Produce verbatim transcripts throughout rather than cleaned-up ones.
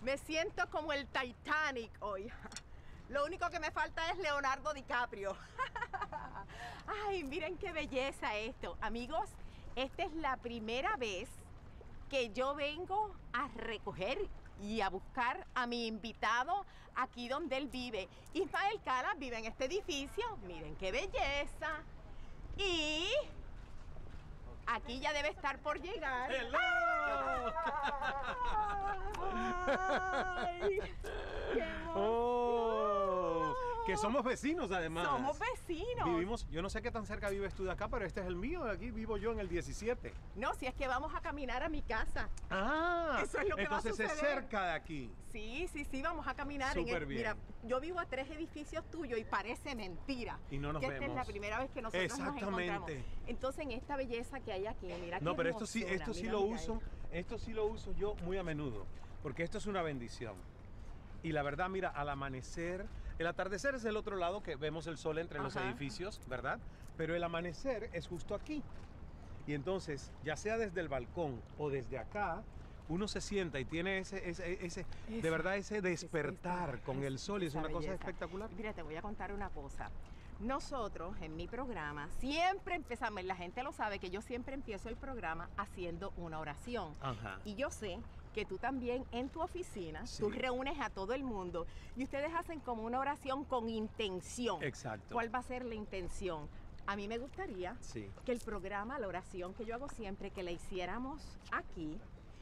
Me siento como el Titanic hoy. Lo único que me falta es Leonardo DiCaprio. Ay, miren qué belleza esto. Amigos, esta es la primera vez que yo vengo a recoger y a buscar a mi invitado aquí donde él vive. Ismael Cala vive en este edificio. Miren qué belleza. Y aquí ya debe estar por llegar. ¡Hello! ¡Ay! ¡Qué emoción! Oh, que somos vecinos además. Somos vecinos. Vivimos, yo no sé qué tan cerca vives tú de acá, pero este es el mío, de aquí vivo yo en el diecisiete. No, si es que vamos a caminar a mi casa. Ah, eso es lo que entonces va a es suceder. cerca de aquí. Sí, sí, sí, vamos a caminar. Súper en el, bien. Mira, yo vivo a tres edificios tuyos y parece mentira. Y no nos que vemos. Esta es la primera vez que nosotros Exactamente. nos encontramos. Entonces, en esta belleza que hay aquí, mira No, qué pero esto sí, hermosura, esto sí mira, lo mira uso, esto. esto sí lo uso yo muy a menudo, porque esto es una bendición. Y la verdad, mira, al amanecer, el atardecer es el otro lado que vemos el sol entre los Ajá. edificios, ¿verdad? Pero el amanecer es justo aquí. Y entonces, ya sea desde el balcón o desde acá, uno se sienta y tiene ese, ese, ese Esa- de verdad, ese despertar esa- con el sol y es esa una cosa belleza. espectacular. Mira, te voy a contar una cosa. Nosotros en mi programa siempre empezamos, la gente lo sabe, que yo siempre empiezo el programa haciendo una oración. Ajá. Y yo sé que tú también en tu oficina, Sí. tú reúnes a todo el mundo y ustedes hacen como una oración con intención. Exacto. ¿Cuál va a ser la intención? A mí me gustaría Sí. que el programa, la oración que yo hago siempre, que la hiciéramos aquí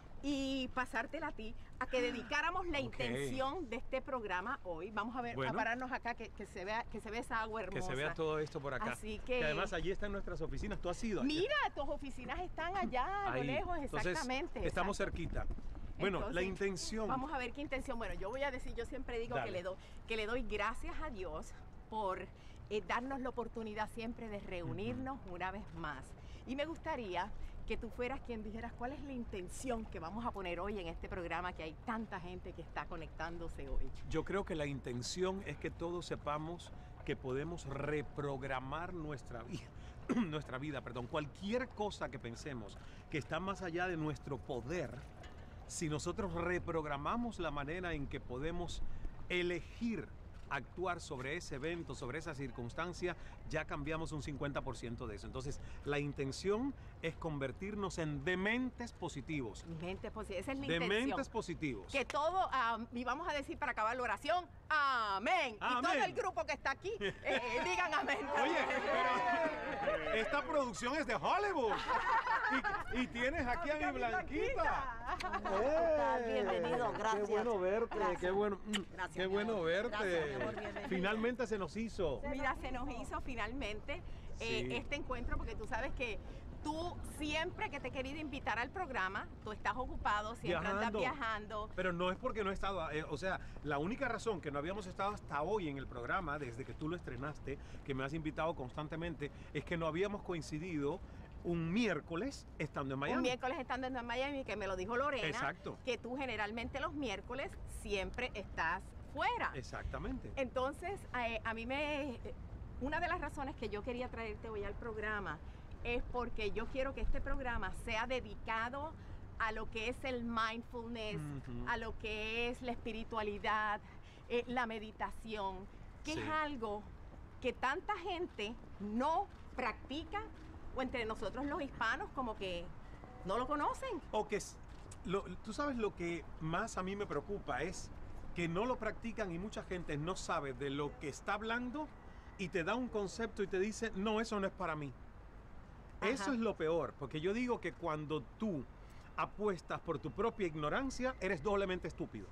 y pasártela a ti, a que dedicáramos la Ok. intención de este programa hoy. Vamos a ver, Bueno. a pararnos acá, que, que se vea, que se vea esa agua Que hermosa. se vea todo esto por acá. Así que- además allí están nuestras oficinas. ¿Tú has ido allá? Mira, tus oficinas están allá, a lo Ahí. lejos, Entonces, exactamente. estamos exacto. cerquita. Bueno, Entonces, la intención. Vamos a ver qué intención. Bueno, yo voy a decir, yo siempre digo Dale. que le, doy, que le doy gracias a Dios por eh, darnos la oportunidad siempre de reunirnos uh-huh. una vez más. Y me gustaría que tú fueras quien dijeras cuál es la intención que vamos a poner hoy en este programa, que hay tanta gente que está conectándose hoy. Yo creo que la intención es que todos sepamos que podemos reprogramar nuestra vida, nuestra vida, perdón, cualquier cosa que pensemos que está más allá de nuestro poder. Si nosotros reprogramamos la manera en que podemos elegir actuar sobre ese evento, sobre esa circunstancia, ya cambiamos un cincuenta por ciento de eso. Entonces, la intención es convertirnos en dementes positivos. Dementes positivos, esa es la Dementes intención. positivos. Que todo, um, y vamos a decir para acabar la oración, amén. Amén. Y todo el grupo que está aquí, eh, eh, digan amén. Oye, pero esta producción es de Hollywood. Y, y tienes aquí a mi Blanquita. ¡Eh! Bienvenido, gracias. Qué bueno verte, Gracias. qué bueno, mm, Gracias, qué mi bueno amor. verte. Gracias, mi amor, bienvenido. Finalmente se nos hizo. Mira, se nos hizo finalmente eh, Sí. este encuentro, porque tú sabes que tú siempre que te he querido invitar al programa, tú estás ocupado, siempre andas viajando. Pero no es porque no he estado, eh, o sea, la única razón que no habíamos estado hasta hoy en el programa, desde que tú lo estrenaste, que me has invitado constantemente, es que no habíamos coincidido un miércoles estando en Miami. Un miércoles estando en Miami, que me lo dijo Lorena. Exacto. Que tú generalmente los miércoles siempre estás fuera. Exactamente. Entonces, eh, a mí me... Una de las razones que yo quería traerte hoy al programa es porque yo quiero que este programa sea dedicado a lo que es el mindfulness, uh-huh. a lo que es la espiritualidad, eh, la meditación, que sí. es algo que tanta gente no practica, o entre nosotros los hispanos como que no lo conocen. O que, lo, tú sabes, lo que más a mí me preocupa es que no lo practican y mucha gente no sabe de lo que está hablando y te da un concepto y te dice, no, eso no es para mí. Ajá. Eso es lo peor, porque yo digo que cuando tú apuestas por tu propia ignorancia, eres doblemente estúpido.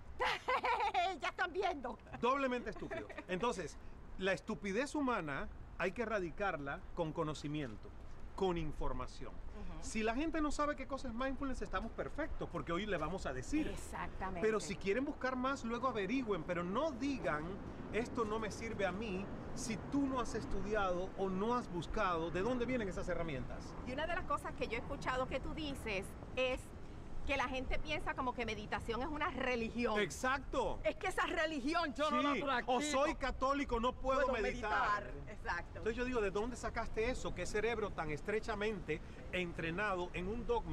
Ya están viendo. Doblemente estúpido. Entonces, la estupidez humana hay que erradicarla con conocimiento, con información. Uh-huh. Si la gente no sabe qué cosa es mindfulness, estamos perfectos, porque hoy le vamos a decir. Exactamente. Pero si quieren buscar más, luego averigüen, pero no digan, esto no me sirve a mí, si tú no has estudiado o no has buscado de dónde vienen esas herramientas. Y una de las cosas que yo he escuchado que tú dices es que la gente piensa como que meditación es una religión. Exacto. Es que esa religión yo sí. no la practico. O soy católico, no puedo, puedo meditar. meditar. Exacto. Entonces yo digo, ¿de dónde sacaste eso? ¿Qué cerebro tan estrechamente entrenado en un dogma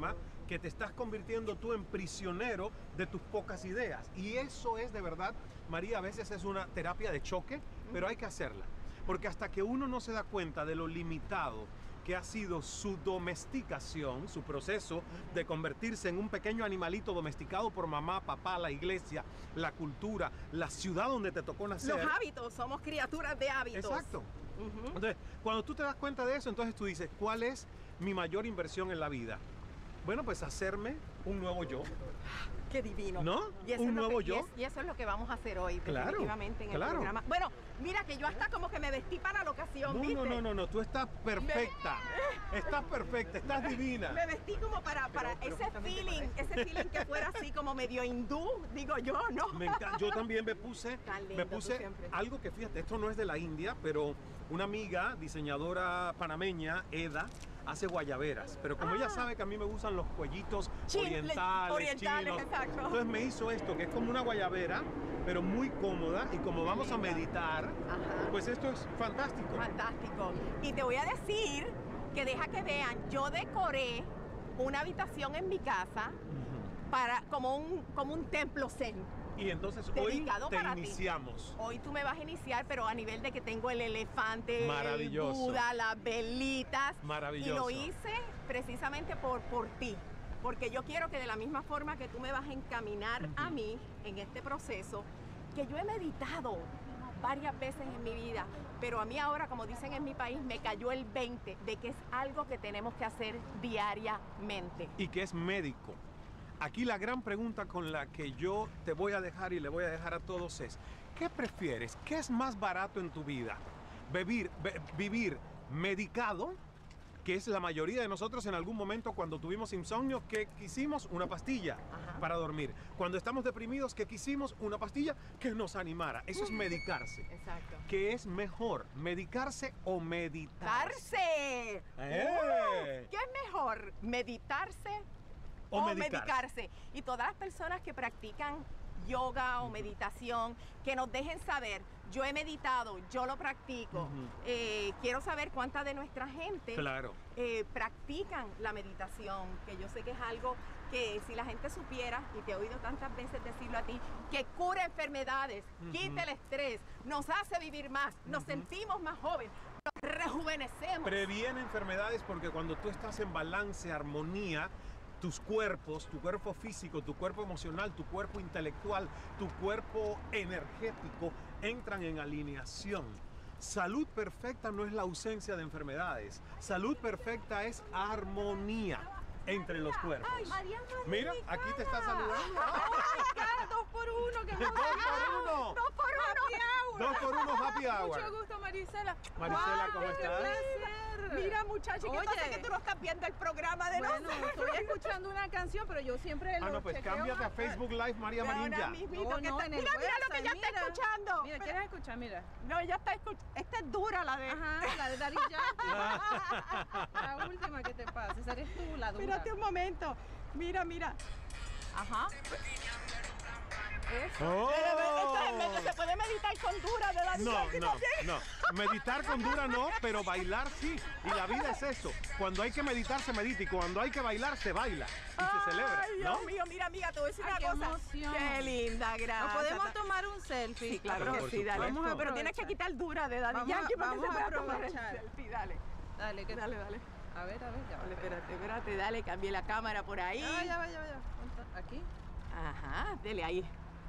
que te estás convirtiendo tú en prisionero de tus pocas ideas. Y eso es de verdad, María, a veces es una terapia de choque, pero hay que hacerla. Porque hasta que uno no se da cuenta de lo limitado que ha sido su domesticación, su proceso de convertirse en un pequeño animalito domesticado por mamá, papá, la iglesia, la cultura, la ciudad donde te tocó nacer. Los hábitos, somos criaturas de hábitos. Exacto. Uh-huh. Entonces, cuando tú te das cuenta de eso, entonces tú dices, ¿cuál es mi mayor inversión en la vida? Bueno, pues hacerme un nuevo yo. Qué divino. ¿No? Y eso un es lo nuevo que, yo. Y, es, y eso es lo que vamos a hacer hoy, Claro, definitivamente, en claro. el programa. Bueno, mira que yo hasta como que me vestí para la ocasión, No, ¿viste? no, no, no, no, tú estás perfecta. Estás perfecta, estás divina. Me vestí como para, para Pero- ese pero feeling, ese feeling que fuera así como medio hindú, digo yo, ¿no? Me encanta. Yo también me puse, Tan lindo, me tú puse siempre. algo que fíjate, esto no es de la India, pero una amiga diseñadora panameña, Eda, hace guayaberas. Pero como ella Ah. sabe que a mí me gustan los cuellitos Chin- orientales, orientales, chinos, exacto. entonces me hizo esto, que es como una guayabera, pero muy cómoda. Y como vamos a linda. meditar, Ajá. pues esto es fantástico. Fantástico. Y te voy a decir que deja que vean, yo decoré una habitación en mi casa Ujú. para como un, como un templo zen. Y entonces hoy Dedicado te para ti. iniciamos. Hoy tú me vas a iniciar, pero a nivel de que tengo el elefante, Maravilloso. el Buda, las velitas. Maravilloso. Y lo hice precisamente por, por ti. Porque yo quiero que de la misma forma que tú me vas a encaminar a mí en este proceso, que yo he meditado varias veces en mi vida, pero a mí ahora, como dicen en mi país, me cayó el veinte de que es algo que tenemos que hacer diariamente. Y que es médico. Aquí la gran pregunta con la que yo te voy a dejar y le voy a dejar a todos es, ¿qué prefieres? ¿Qué es más barato en tu vida? ¿Vivir, be- vivir medicado, que es la mayoría de nosotros en algún momento cuando tuvimos insomnio, que quisimos una pastilla Ajá. para dormir? Cuando estamos deprimidos, que quisimos una pastilla que nos animara. Eso es medicarse. Exacto. ¿Qué es mejor, medicarse o meditarse? ¡Meditarse! ¡Eh! Uh, ¿Qué es mejor? ¿Meditarse O o, medicarse. medicarse? Y todas las personas que practican yoga o meditación, que nos dejen saber. Yo he meditado, yo lo practico. Ujú. Eh, quiero saber cuánta de nuestra gente Claro. eh, practican la meditación, que yo sé que es algo que si la gente supiera, y te he oído tantas veces decirlo a ti, que cura enfermedades, Ujú. quita el estrés, nos hace vivir más, nos Ujú. sentimos más jóvenes, nos rejuvenecemos. Previene enfermedades porque cuando tú estás en balance, armonía, tus cuerpos, tu cuerpo físico, tu cuerpo emocional, tu cuerpo intelectual, tu cuerpo energético entran en alineación. Salud perfecta no es la ausencia de enfermedades. Salud perfecta es armonía entre los cuerpos. Ay, María, María, Mira, mi aquí te está cara. saludando. Cara, dos por uno, que Dos por uno. ¡Dos por uno! Happy hour. Dos por uno happy hour. Mucho gusto, Marisela. Marisela, Wow, ¿cómo qué estás? placer. Mira, muchacha, ¿qué Oye. pasa que tú no estás viendo el programa de Bueno, nosotros? estoy escuchando una canción, pero yo siempre Ah, lo no, pues chequeo cámbiate a antes. Facebook Live María Ahora Marinja. mismito No, que no, está- en el mira, mira lo que website, ella está mira. escuchando. Mira, ¿quieres escuchar? Mira. No, ella está escuchando. Esta es dura la de... Ajá, la de Daddy Yankee. La última que te pasa. Esa eres tú, la dura. Espérate un momento. Mira, mira. Ajá. Eso. Oh. Esto es en medio, se puede meditar con dura de la No, no, no. Meditar con dura no, pero bailar sí. Y la vida es eso. Cuando hay que meditar, se medita. Y cuando hay que bailar, se baila. Y se celebra, Ay, Dios ¿no? mío, mira, amiga, te voy a decir Ay, una qué cosa. emoción. Qué linda, gracias. Nos podemos tomar un selfie. Sí, claro Pero que por sí, dale. supuesto. Vamos a Pero tienes que aprovechar. quitar dura de Daddy Vamos a- Yankee porque vamos se a puede tomar el aprovechar. selfie. Dale, Dale, que dale, dale. A ver, a ver, ya va. Dale, espérate, espérate, dale, cambié la cámara por ahí. Ya va, ya va, ya va, ya va. ¿Cuánto? Aquí. Ajá, dele ahí.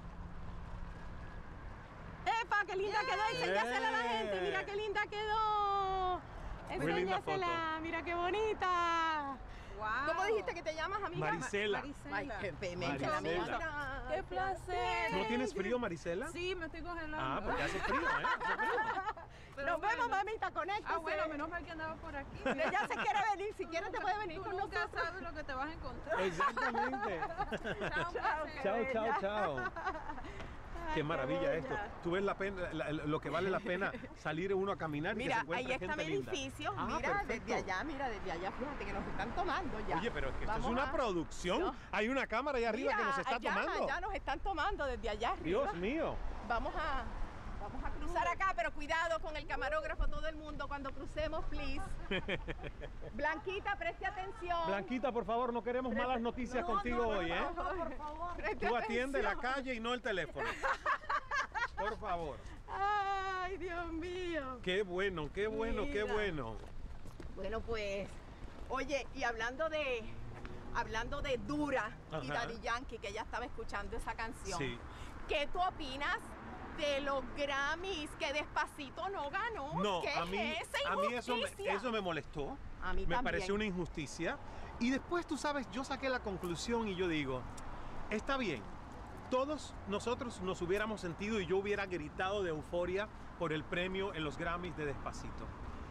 ¡Epa, qué linda quedó! Enséñasela a la gente, mira qué linda quedó. Muy linda Enséñasela, mira qué bonita. Wow. ¿Cómo dijiste que te llamas, amiga? Marisela. Marisela. Ay, qué pena, que Marisela. la mía. Qué placer. ¿No tienes frío, Marisela? Sí, me estoy congelando. Ah, porque hace frío, ¿eh? Hace frío. Pero Nos bueno. vemos, mamita, conéctese. Ah, bueno, menos mal que andaba por aquí. Ella se quiere venir, si quieres te puede venir Tú con nunca nosotros. sabes lo que te vas a encontrar. Exactamente. Chao, un Chao, placer. Chao, bella. chao, chao. Ay, Qué maravilla bella. esto. Tú ves la pena, la- lo que vale la pena salir uno a caminar y que se Mira, encuentre ahí está gente mi linda. edificio. Ah, Mira, perfecto. desde allá, mira, desde allá, fíjate que nos están tomando ya. Oye, pero es que esto es Vamos una a- producción. No. Hay una cámara ahí arriba Mira, que nos está allá, tomando. allá nos están tomando desde allá arriba. Dios mío. Vamos a, Vamos a cruzar acá, pero cuidado con el camarógrafo, todo el mundo, cuando crucemos, please. Blanquita, preste atención. Blanquita, por favor, no queremos malas noticias contigo hoy, ¿eh? Por favor. Preste Tú atiende la atención. calle y no el teléfono. Por favor. Ay, Dios mío. Qué bueno, qué bueno, qué Mira. bueno. Bueno, pues, oye, y hablando de, hablando de Dura y Ajá. Daddy Yankee, que ella estaba escuchando esa canción. Sí. ¿Qué tú opinas de los Grammys que Despacito no ganó? No, ¿Qué a mí, es esa a mí eso, me, injusticia? eso me molestó. A mí Me también. pareció una injusticia. Y después, tú sabes, yo saqué la conclusión y yo digo, está bien, todos nosotros nos hubiéramos sentido y yo hubiera gritado de euforia por el premio en los Grammys de Despacito.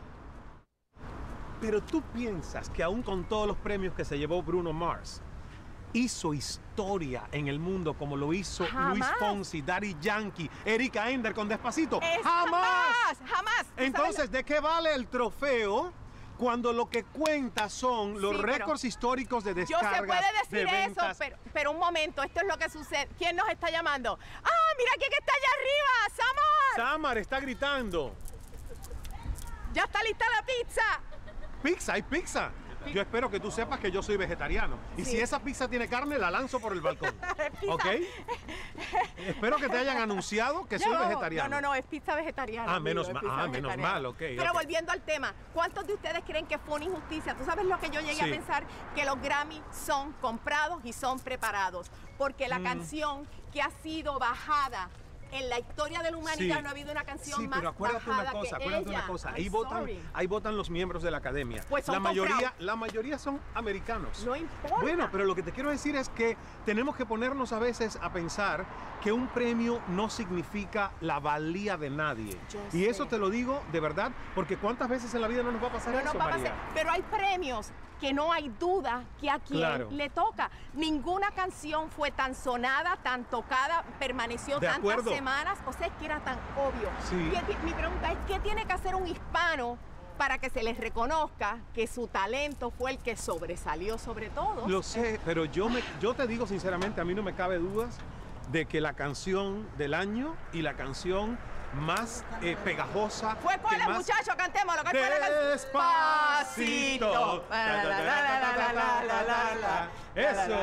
Pero tú piensas que aún con todos los premios que se llevó Bruno Mars, hizo historia en el mundo como lo hizo Jamás. Luis Fonsi, Daddy Yankee, Erika Ender con Despacito. Es ¡Jamás! Jamás. ¿Tú sabes Entonces, ¿de qué vale el trofeo cuando lo que cuenta son los Sí, pero récords históricos de Yo descargas, se puede decir de eso, ventas? pero, pero un momento, esto es lo que sucede. ¿Quién nos está llamando? ¡Ah, mira quién está allá arriba! ¡Samar! Samar está gritando. ¡Ya está lista la pizza! Pizza, hay pizza. Yo espero que tú sepas que yo soy vegetariano. Y Sí. si esa pizza tiene carne, la lanzo por el balcón. Pizza. ¿Ok? Espero que te hayan anunciado que soy No, vegetariano. No, no, no, es pizza vegetariana. Ah, menos amigo, es ma- pizza ah, menos vegetariana. mal, ok, Pero ok. volviendo al tema, ¿cuántos de ustedes creen que fue una injusticia? Tú sabes lo que yo llegué a Sí. pensar, que los Grammy son comprados y son preparados, porque la Mm. canción que ha sido bajada en la historia de la humanidad Sí. no ha habido una canción Sí, más pero acuérdate bajada una cosa, que acuérdate ella. una cosa. Ahí I'm votan, sorry. ahí votan los miembros de la academia. Pues son la mayoría, comprados. la mayoría son americanos. No importa. Bueno, pero lo que te quiero decir es que tenemos que ponernos a veces a pensar que un premio no significa la valía de nadie. Yo Y sé. eso te lo digo de verdad, porque cuántas veces en la vida no nos va a pasar No eso, nos va a María. pasar. Pero hay premios que no hay duda que a quien Claro. le toca. Ninguna canción fue tan sonada, tan tocada, permaneció De tantas acuerdo. semanas. O sea, es que era tan obvio. Sí. ¿Qué ti- mi pregunta es, ¿qué tiene que hacer un hispano para que se les reconozca que su talento fue el que sobresalió sobre todo? Lo sé, pero yo, me, yo te digo sinceramente, a mí no me cabe dudas de que la canción del año y la canción más eh, pegajosa... Fue con que el más- muchacho, cantemos lo que fue la canción. Despacito. La, la, la, la, la, la, la, la, la, la. Eso.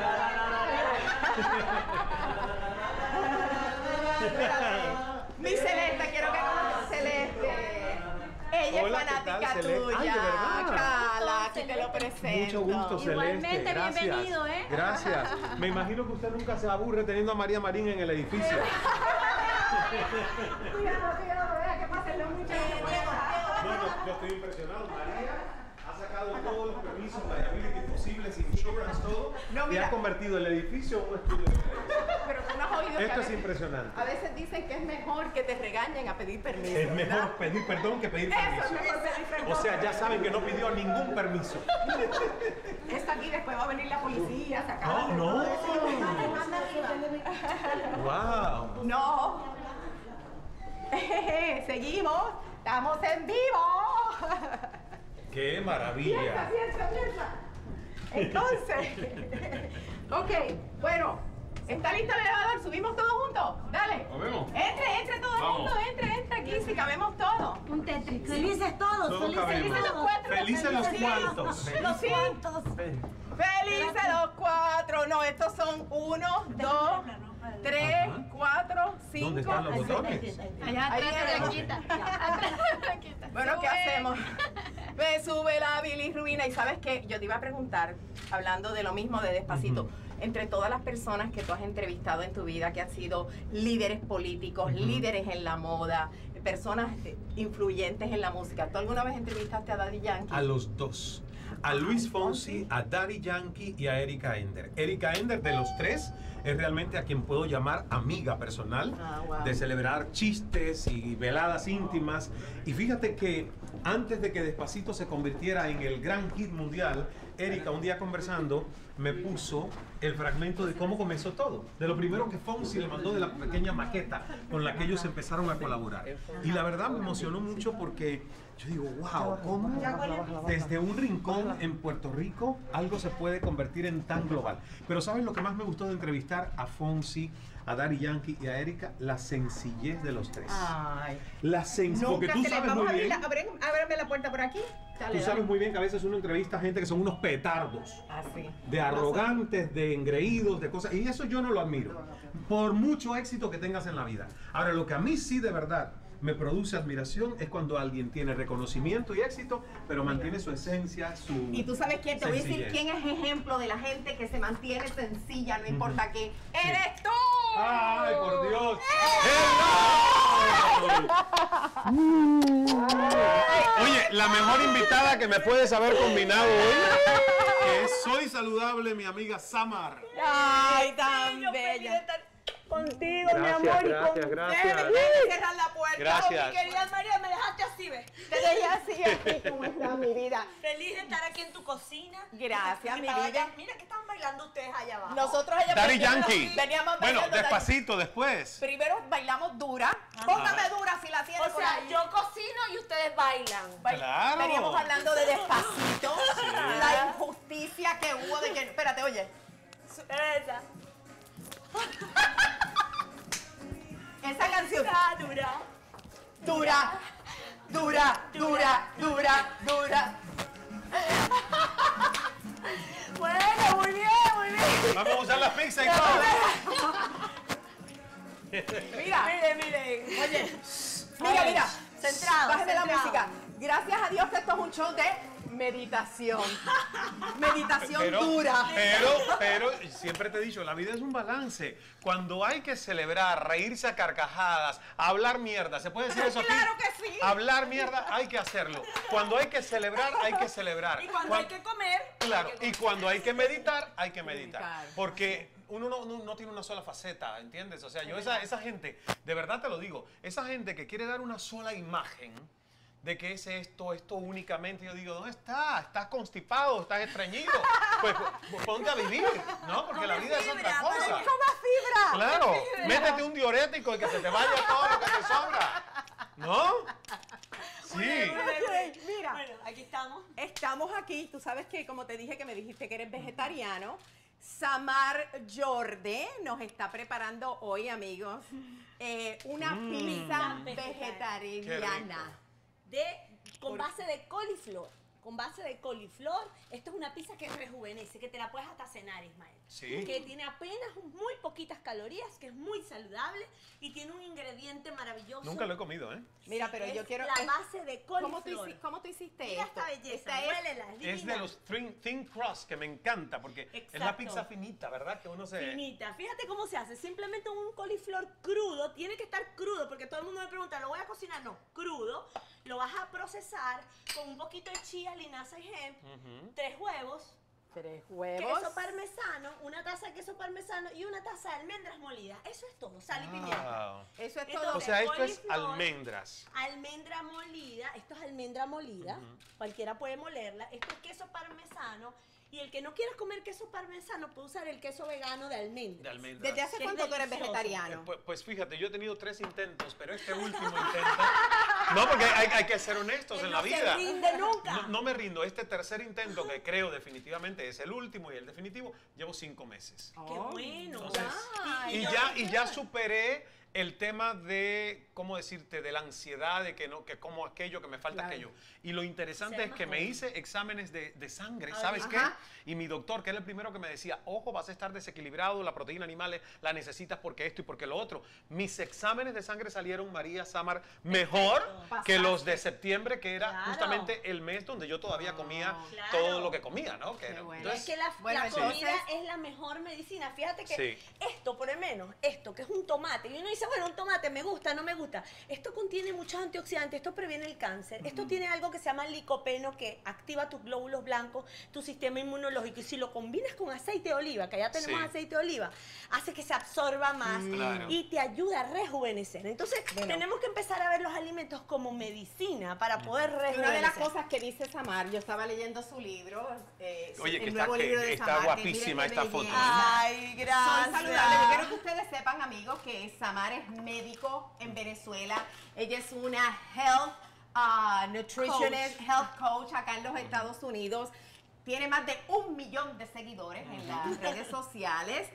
Mi Celeste, quiero que conozcas a Celeste. Ella Hola, es ¿qué tal, fanática Celeste? tuya. Ay, ¿de verdad? Cala, aquí te lo presento. Mucho gusto, Celeste. Igualmente, Gracias. bienvenido, ¿eh? Gracias. Me imagino que usted nunca se aburre teniendo a María Marín en el edificio. Cuidado, cuidado, vea que pasen los muchachos. No, no, yo estoy impresionado. María ha sacado todos los permisos, liability posibles, insurance, todo, No, y mira. ha convertido el edificio en un estudio de televisión. Pero tú no has oído que Esto a es veces- impresionante. A veces dicen que es mejor que te regañen a pedir permiso. Es mejor ¿verdad? pedir perdón que pedir Eso es permiso. mejor pedir perdón. O sea, ya saben que no pidió ningún permiso. Esto aquí después va a venir la policía a sacar. No, no. Wow. No. Seguimos. Estamos en vivo. Qué Piensa, maravilla. piensa, piensa. Entonces, ok, bueno, ¿está listo el elevador? ¿Subimos todos juntos? Dale. Nos vemos. Entre, entre todo el Vamos. mundo, entre, entre aquí, si cabemos todos. Un Tetris. Felices todos, Todos felices cabemos. Felices los todos. cuatro. Felices los Sí. cuantos. Los sí. ¿Cuántos? Felices los cuatro. No, estos son uno, dos, tres, Ajá. cuatro, cinco. ¿Dónde están los seis. botones? Allá Ahí atrás de viene. Blanquita. Atrás de Blanquita. Bueno, ¿qué hacemos? Me sube la bilirrubina. Y sabes qué, yo te iba a preguntar, hablando de lo mismo de Despacito, Ujú. entre todas las personas que tú has entrevistado en tu vida, que han sido líderes políticos, Ujú. líderes en la moda, personas eh, influyentes en la música, ¿tú alguna vez entrevistaste a Daddy Yankee? A los dos. A Luis Fonsi, a Daddy Yankee y a Erika Ender. Erika Ender, de los tres, es realmente a quien puedo llamar amiga personal, Ah, wow. de celebrar chistes y veladas íntimas. Y fíjate que antes de que Despacito se convirtiera en el gran hit mundial, Erika, un día conversando, me puso el fragmento de cómo comenzó todo. De lo primero que Fonsi le mandó de la pequeña maqueta con la que ellos empezaron a colaborar. Y la verdad me emocionó mucho porque yo digo, wow, ¿cómo desde un rincón en Puerto Rico algo se puede convertir en tan global? Pero ¿sabes lo que más me gustó de entrevistar a Fonsi, a Daddy Yankee y a Erika? La sencillez de los tres. Ay. La sencillez. Porque Nunca tú se le- sabes vamos muy a abrir bien. la- abren- ábreme la puerta por aquí. Dale, Tú sabes dale. muy bien que a veces uno entrevista a gente que son unos petardos, Así. de arrogantes, de engreídos, de cosas. Y eso yo no lo admiro. Por mucho éxito que tengas en la vida. Ahora, lo que a mí sí de verdad me produce admiración es cuando alguien tiene reconocimiento y éxito, pero mantiene su esencia, su Y tú sabes quién, te voy a decir sencillez. quién es ejemplo de la gente que se mantiene sencilla, no importa qué. ¡Eres tú! ¡Ay, por Dios! Oye, la mejor invitada que me puedes haber combinado hoy es Soy Saludable, mi amiga Samar. ¡Ay, tan Yo feliz de bella! estar contigo, mi Gracias, amor, y gracias, con gracias. ustedes. Déjame cerrar la puerta. Gracias. Mi querida María, me dejaste así, ¿ves? Te dejé así, aquí, como está mi vida. Feliz de estar aquí en tu cocina. Gracias, Que mi estaba vida. allá- Mira que estaban bailando ustedes allá abajo. Nosotros allá Daddy veníamos- Yankee. Veníamos Bueno, bailando Daddy- despacito después. Primero bailamos dura. Póngame dura si la tienes O por sea, ahí. yo cocino y ustedes bailan. Bail- Claro. Veníamos hablando de despacito, la injusticia que hubo de que... Espérate, oye. Esa. Esa canción. Ah, dura. Dura, dura, dura, dura, dura. Bueno, muy bien, muy bien. Vamos a usar la pizza y todo. Mira, Miren, miren. oye, mira, mira. Centrado, Bájame la centrado. música. Gracias a Dios que esto es un show de meditación. Meditación Pero, dura. pero, pero, siempre te he dicho, la vida es un balance. Cuando hay que celebrar, reírse a carcajadas, hablar mierda, ¿se puede decir eso aquí? Claro que sí. Hablar mierda, hay que hacerlo. Cuando hay que celebrar, hay que celebrar. Y cuando Cuan- hay que comer. Claro, hay que y cuando hay que meditar, hay que meditar. Meditar. Porque uno no, no- no tiene una sola faceta, ¿entiendes? O sea, yo esa, esa gente, de verdad te lo digo, esa gente que quiere dar una sola imagen de que es esto, esto únicamente, yo digo, ¿dónde estás? ¿Estás constipado? ¿Estás estreñido? Pues, pues ponte a vivir, ¿no? Porque la vida es otra fibra, cosa. pues. Toma fibra. Claro, métete un diurético y que se te vaya todo lo que te sobra. ¿No? Sí. Ok, mira. Bueno, aquí estamos. Estamos aquí, tú sabes que como te dije que me dijiste que eres vegetariano, Samar Jorde nos está preparando hoy, amigos, eh, una pizza Qué vegetariana. De, con Por- base de coliflor. Con base de coliflor. Esto es una pizza que rejuvenece, que te la puedes hasta cenar, Ismael. Sí. Que tiene apenas muy poquitas calorías, que es muy saludable y tiene un ingrediente maravilloso. Nunca lo he comido, ¿eh? Mira, pero Es yo quiero... la es- base de coliflor. ¿Cómo tú, hici- cómo tú hiciste Mira esto? esta belleza, Esta es- huélela, es Es de divina. los thin, thin crust, que me encanta, porque es la Exacto. pizza finita, ¿verdad? Que uno se... Finita. Fíjate cómo se hace. Simplemente un coliflor crudo. Tiene que estar crudo porque todo el mundo me pregunta, ¿lo voy a cocinar? No, crudo. Lo vas a procesar con un poquito de chía, linaza y hemp, Ujú. tres huevos, Tres huevos. queso parmesano, una taza de queso parmesano y una taza de almendras molidas. Eso es todo, sal y pimienta. Wow. Eso es Entonces, todo. O sea, esto es coliflor. almendras. Almendra molida, esto es almendra molida, cualquiera puede molerla. Esto es queso parmesano. Y el que no quiera comer queso parmesano puede usar el queso vegano de almendras. De almendras. ¿Desde hace Es cuánto tú eres delicioso. vegetariano? Pues, pues fíjate, yo he tenido tres intentos, pero este último intento... No, porque hay, hay que ser honestos Él en no la se vida. rinde nunca. No, no me rindo. Este tercer intento, que creo definitivamente es el último y el definitivo, llevo cinco meses. Qué bueno. Entonces, Ay, Y yo- ya, y ya superé el tema de, ¿cómo decirte?, de la ansiedad, de que no, que como aquello, que me falta Claro. aquello. Y lo interesante Ser es más que me joven. hice exámenes de, de sangre, Ay, ¿sabes qué? ajá. Y mi doctor, que era el primero que me decía, ojo, vas a estar desequilibrado, la proteína animal la necesitas porque esto y porque lo otro. Mis exámenes de sangre salieron, María Samar, mejor Pasaste. que los de septiembre, que era Claro. justamente el mes donde yo todavía comía Claro. todo lo que comía, ¿no? Que Qué era- bueno. Es que la, Bueno, la entonces- comida es la mejor medicina. Fíjate que Sí. esto, por lo menos, esto que es un tomate, y uno dice, dice, bueno, un tomate, me gusta, no me gusta. Esto contiene muchos antioxidantes, esto previene el cáncer, uh-huh. esto tiene algo que se llama licopeno, que activa tus glóbulos blancos, tu sistema inmunológico, y si lo combinas con aceite de oliva, que ya tenemos sí. aceite de oliva, hace que se absorba más mm. claro. y te ayuda a rejuvenecer. Entonces, bueno. tenemos que empezar a ver los alimentos como medicina para poder rejuvenecer. Una de las cosas que dice Samar, yo estaba leyendo su libro, eh, Oye, el que nuevo está, libro que de está Samar, guapísima que esta foto. Ay, gracias. Son saludables. Yo quiero que ustedes sepan, amigos, que Samar es médico en Venezuela. Ella es una health uh, nutritionist, coach. health coach acá en los Estados Unidos. Tiene más de un millón de seguidores en las redes sociales.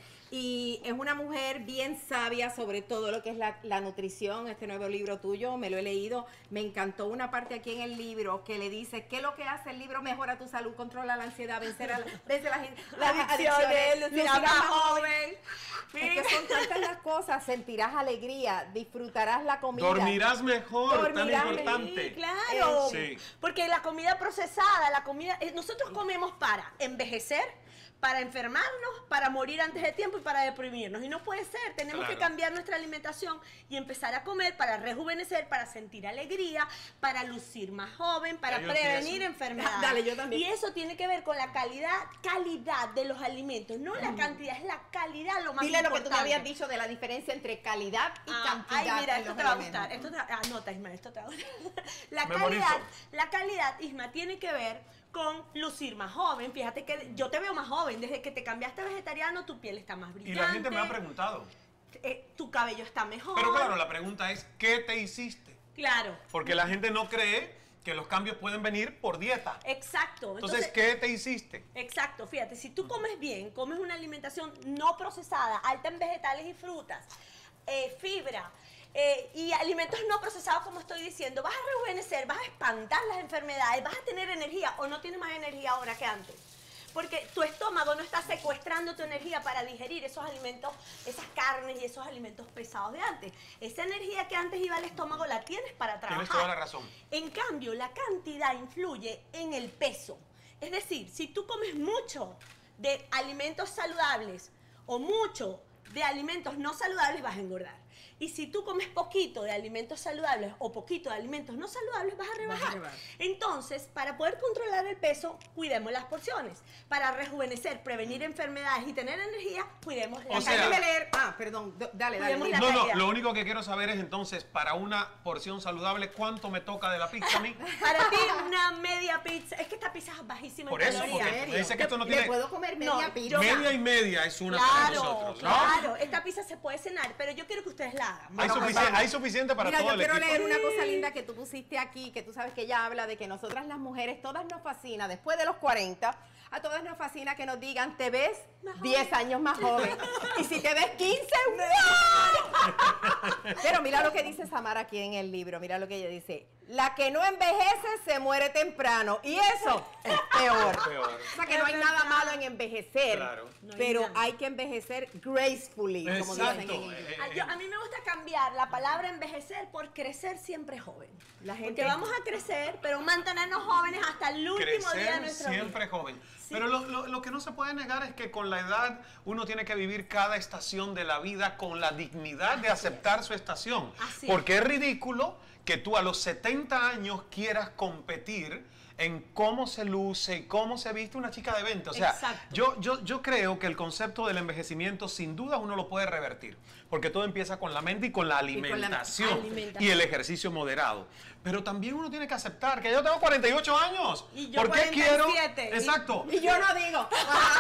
Y es una mujer bien sabia sobre todo lo que es la, la nutrición. Este nuevo libro tuyo, me lo he leído. Me encantó una parte aquí en el libro que le dice qué es lo que hace el libro: mejora tu salud, controla la ansiedad, vencer a la, vence las, las adicciones, lucir más joven. Es que son tantas las cosas. Sentirás alegría, disfrutarás la comida. Dormirás mejor, Dormirás tan importante. Sí, claro. Sí. Porque la comida procesada, la comida, nosotros comemos para envejecer, para enfermarnos, para morir antes de tiempo y para deprimirnos. Y no puede ser. Tenemos claro. que cambiar nuestra alimentación y empezar a comer para rejuvenecer, para sentir alegría, para lucir más joven, para yo prevenir empiezo. enfermedades. Dale, yo también. Y eso tiene que ver con la calidad, calidad de los alimentos. No la cantidad, es la calidad lo más Dile lo que importante. tú me habías dicho de la diferencia entre calidad y Ah, cantidad. ay, mira, en esto los te va a alimentos. gustar. Esto te va, anota, Isma, esto te va a gustar. La Memorizo. calidad, la calidad, Isma, tiene que ver con lucir más joven. Fíjate que yo te veo más joven. Desde que te cambiaste a vegetariano, tu piel está más brillante. Y la gente me ha preguntado. Eh, tu cabello está mejor. Pero claro, la pregunta es, ¿qué te hiciste? Claro. Porque la gente no cree que los cambios pueden venir por dieta. Exacto. Entonces, ¿qué te hiciste? Exacto, fíjate, si tú comes bien, comes una alimentación no procesada, alta en vegetales y frutas, eh, fibra, eh, y alimentos no procesados, como estoy diciendo, vas a rejuvenecer, vas a espantar las enfermedades, vas a tener energía, o no tienes más energía ahora que antes. Porque tu estómago no está secuestrando tu energía para digerir esos alimentos, esas carnes y esos alimentos pesados de antes. Esa energía que antes iba al estómago la tienes para trabajar. Tienes toda la razón. En cambio, la cantidad influye en el peso. Es decir, si tú comes mucho de alimentos saludables o mucho de alimentos no saludables, vas a engordar. Y si tú comes poquito de alimentos saludables o poquito de alimentos no saludables, vas a rebajar. Vas a rebajar. Entonces, para poder controlar el peso, cuidemos las porciones. Para rejuvenecer, prevenir enfermedades y tener energía, cuidemos la O sea- calidad. Déjame leer. Ah, perdón. d- Dale, dale. Cuidemos dile. la No, no, calidad. lo único que quiero saber es entonces, para una porción saludable, ¿cuánto me toca de la pizza a mí? Para ti, una media pizza. Es que esta pizza es bajísima Por en eso, calorías. porque dice que esto no ¿Le tiene... puedo comer media No, pizza? yo- Media y media es una para Claro, nosotros, ¿no? claro. Esta pizza se puede cenar, pero yo quiero que ustedes la hagan. Hay, Bueno, pues sufici- vamos. hay suficiente para Mira, todo yo el quiero equipo. leer una cosa linda que tú pusiste aquí, que tú sabes que ella habla de que nosotras las mujeres, todas nos fascina, después de los cuarenta, a todas nos fascina que nos digan, te ves diez años más joven. Y si te ves quince, ¡wow! Pero mira lo que dice Samara aquí en el libro, mira lo que ella dice. La que no envejece se muere temprano. Y eso es peor. Peor. O sea que no hay nada malo en envejecer, Claro. No hay pero nada. hay que envejecer gracefully, como dicen en Exacto. inglés. Eh, Ah, yo- a mí me gusta cambiar la palabra envejecer por crecer siempre joven. La gente- Porque vamos a crecer, pero mantenernos jóvenes hasta el último día de Crecer nuestra siempre vida. joven. Pero lo, lo- lo que no se puede negar es que con la edad uno tiene que vivir cada estación de la vida con la dignidad de aceptar su estación. Así es. Porque es ridículo que tú a los setenta años quieras competir en cómo se luce y cómo se viste una chica de veinte. O sea, Exacto. yo, yo, yo creo que el concepto del envejecimiento sin duda uno lo puede revertir. Porque todo empieza con la mente y con la con la alimentación alimentación. y el ejercicio moderado. Pero también uno tiene que aceptar que yo tengo cuarenta y ocho años. Y yo ¿Por qué quiero? cuarenta y siete. Exacto. Y yo no digo.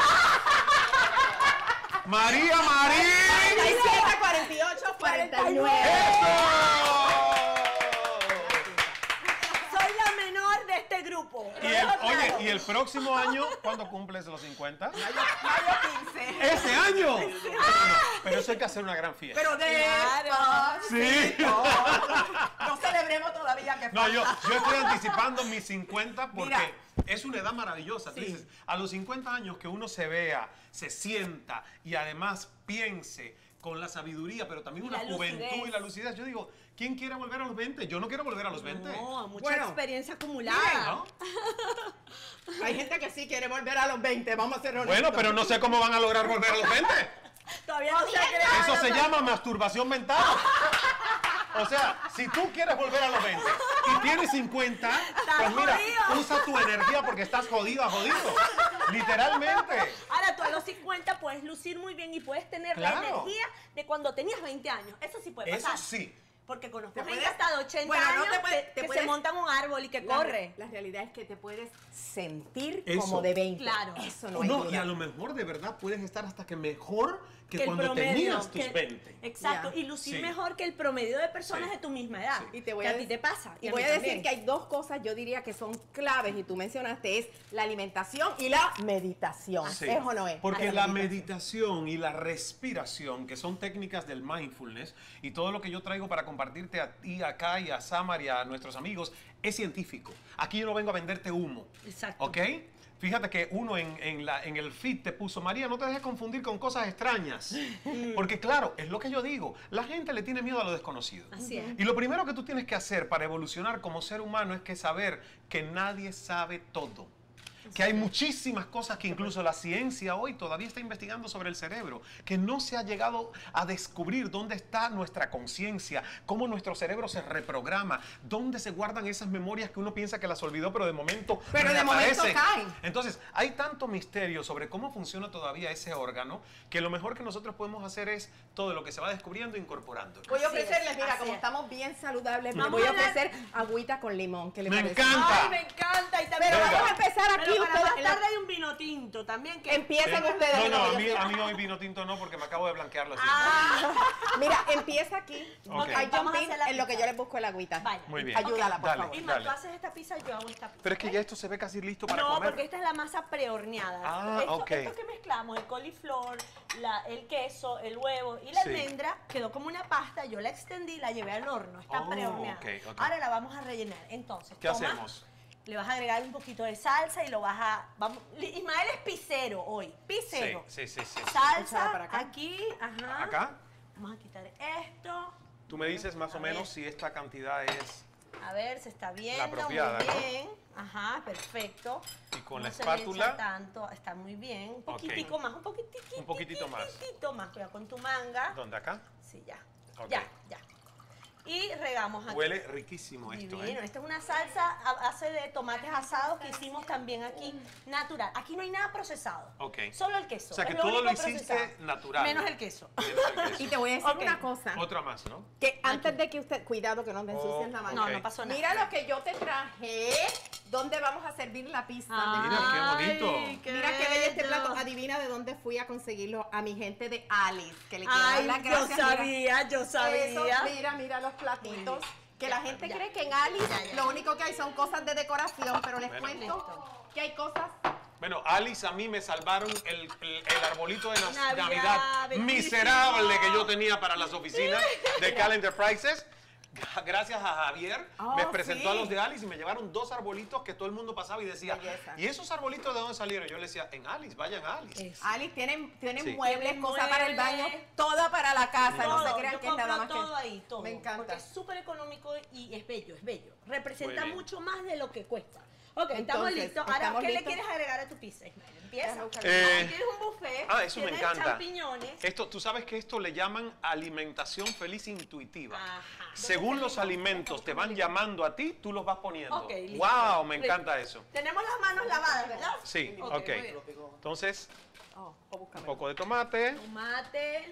María Marín. cuarenta y siete, cuarenta y ocho, cuarenta y nueve. Soy la menor de este grupo. Y el, oye, y el próximo año, ¿cuándo cumples los cincuenta? Mayo quince. ¡Ese año! Pero, no, pero eso hay que hacer una gran fiesta. Pero de Claro. Sí. no celebremos todavía que No, falta. yo, yo estoy anticipando mis cincuenta porque Mira. es una edad maravillosa. Tú dices, a los cincuenta años que uno se vea, se sienta y además piense con la sabiduría, pero también Y una la juventud lucidez. y la lucidez. Yo digo, ¿quién quiere volver a los veinte? Yo no quiero volver a los veinte. No, mucha Bueno, experiencia Miren, acumulada. ¿no? Hay gente que sí quiere volver a los veinte, vamos a ser honestos. Bueno, pero no sé cómo van a lograr volver a los veinte. Todavía no se ha creado. Eso se llama masturbación mental. O sea, si tú quieres volver a los veinte y tienes cincuenta, pues mira, jodido. usa tu energía porque estás jodido, jodido. Literalmente. Ahora tú a los cincuenta puedes lucir muy bien y puedes tener la Claro. energía de cuando tenías veinte años. Eso sí puede Eso pasar. sí. Porque conozco Te gente puedes- hasta de ochenta Bueno, no años te puedes- que, te que puedes- se monta en un árbol y que La- corre. La, realidad es que te puedes sentir Eso. como de veinte. Claro. Eso no, hay No, duda. y a lo mejor de verdad puedes estar hasta que mejor que, Que el cuando promedio, tenías tus que- veinte. Exacto, Ya. y lucir Sí. mejor que el promedio de personas Sí. de tu misma edad. Sí. Y te voy que a a ti dec- te pasa. Y a voy mí a decir también. que hay dos cosas, yo diría que son claves, y tú mencionaste, es la alimentación y la meditación. Sí, ¿Es o no es? Porque Ah, la meditación y la respiración, que son técnicas del mindfulness, y todo lo que yo traigo para compartirte a ti acá y a Samar y a nuestros amigos, es científico. Aquí yo no vengo a venderte humo. Exacto. ¿Ok? Fíjate que uno en, en la, en el feed te puso, María, no te dejes confundir con cosas extrañas. Porque claro, es lo que yo digo, la gente le tiene miedo a lo desconocido. Así es. Y lo primero que tú tienes que hacer para evolucionar como ser humano es que saber que nadie sabe todo. Que hay muchísimas cosas que incluso la ciencia hoy todavía está investigando sobre el cerebro, que no se ha llegado a descubrir dónde está nuestra conciencia, cómo nuestro cerebro se reprograma, dónde se guardan esas memorias que uno piensa que las olvidó, pero de momento Pero de momento reaparecen. caen. Entonces, hay tanto misterio sobre cómo funciona todavía ese órgano, que lo mejor que nosotros podemos hacer es todo lo que se va descubriendo incorporando. Voy a Así ofrecerles, es, mira, así como es. estamos bien saludables, me Vamos voy a a hablar- ofrecer agüita con limón. ¿Qué les Me parece? encanta. Ay, me encanta. Y también Pero Venga. vamos a empezar aquí. Pero para ustedes- más tarde hay un vino tinto también. Que Empiecen ¿Sí? ustedes. No, en lo no, que a yo mí, quiero. a mí hoy vino tinto no, porque me acabo de blanquear los Ah, Mira, empieza aquí. Ok. Ay, Vamos a Jumping, hacer la en lo que pizza. yo les busco el agüita. vaya. Muy bien. Ayúdala, por Dale. favor. Isma, Dale. tú haces esta pizza, yo hago esta pizza. Pero es que ya esto se ve casi listo para No, comer. porque esta es la masa prehorneada. Ah, esto, ok. esto que mezclamos, el coliflor, la- el queso, el huevo y la Sí. almendra, quedó como una pasta. Yo la extendí, la llevé al horno. Está Oh, prehorneada. ok, ok. Ahora la vamos a rellenar. Entonces, ¿Qué toma, hacemos? le vas a agregar un poquito de salsa y lo vas a... Vamos, Ismael es pizzero hoy. Pizzero. Sí, sí, sí, sí. Échala Salsa para acá. aquí, ajá. Acá, Vamos a quitar esto. tú me dices más o A menos ver. si esta cantidad es... A ver, se está viendo apropiada, muy ¿no? bien. Ajá, perfecto. Y con No la se le echa espátula... tanto, está muy bien. Un Ok. poquitico más, un poquitico. Un poquitito más. Un poquitito más. Cuidado con tu manga. ¿Dónde acá? Sí, ya. Ok. Ya, ya. Y regamos aquí. Huele riquísimo esto, Divino. ¿eh? Esta es una salsa a base de tomates asados que hicimos también aquí, natural. Aquí no hay nada procesado. Ok. Solo el queso. O sea, que es lo todo lo único hiciste procesado. natural. Menos el queso. Menos el queso. Y te voy a decir Ok. una cosa. Otra más, ¿no? Que antes de que usted, cuidado que no te ensucies Oh, la mano. ok. No, no pasó nada. Mira lo que yo te traje. ¿Dónde vamos a servir la pizza? Mira, qué bonito. Ay, qué Mira qué bello este bello. plato. Adivina de dónde fui a conseguirlo. A mi gente de Alice, que le quiero dar Ay, las yo gracias. Mira. sabía, yo sabía. Eso, mira, mira los platitos. Que la gente Ya, cree que en Alice ya, ya. lo único que hay son cosas de decoración, pero les Bueno. cuento que hay cosas. Bueno, Alice, a mí me salvaron el, el- el arbolito de nas- Navidad, Navidad, bellísimo. miserable que yo tenía para las oficinas de Cal Enterprises. Gracias a Javier, Oh, me presentó sí. a los de Alice y me llevaron dos arbolitos que todo el mundo pasaba y decía, Belleza. ¿y esos arbolitos de dónde salieron? Yo le decía, en Alice, vayan a Alice. Eso. Alice tienen, tienen Sí. muebles, Tienen cosas para el baño, muebles. toda para la casa. no se Todo, crean yo que es nada compro más que. todo ahí, todo. Me encanta. Porque es súper económico y es bello, es bello. Representa Muy bien. mucho más de lo que cuesta. Ok, estamos Entonces, listos. Ahora, ¿estamos ¿qué le listos? quieres agregar a tu pizza, Ismael? Empieza. Déjame buscar Eh, Aquí tienes un buffet. ah, eso me tienes encanta. champiñones. Esto, tú sabes que esto le llaman alimentación feliz intuitiva. Ajá. Según los alimentos te van llamando a ti, tú los vas poniendo. Ok, listo. ¡Wow! Me Listo. encanta eso. Tenemos las manos lavadas, ¿verdad? Sí, Ok, ok. muy bien. Entonces, Oh, o búscame. un poco de tomate. Tomate.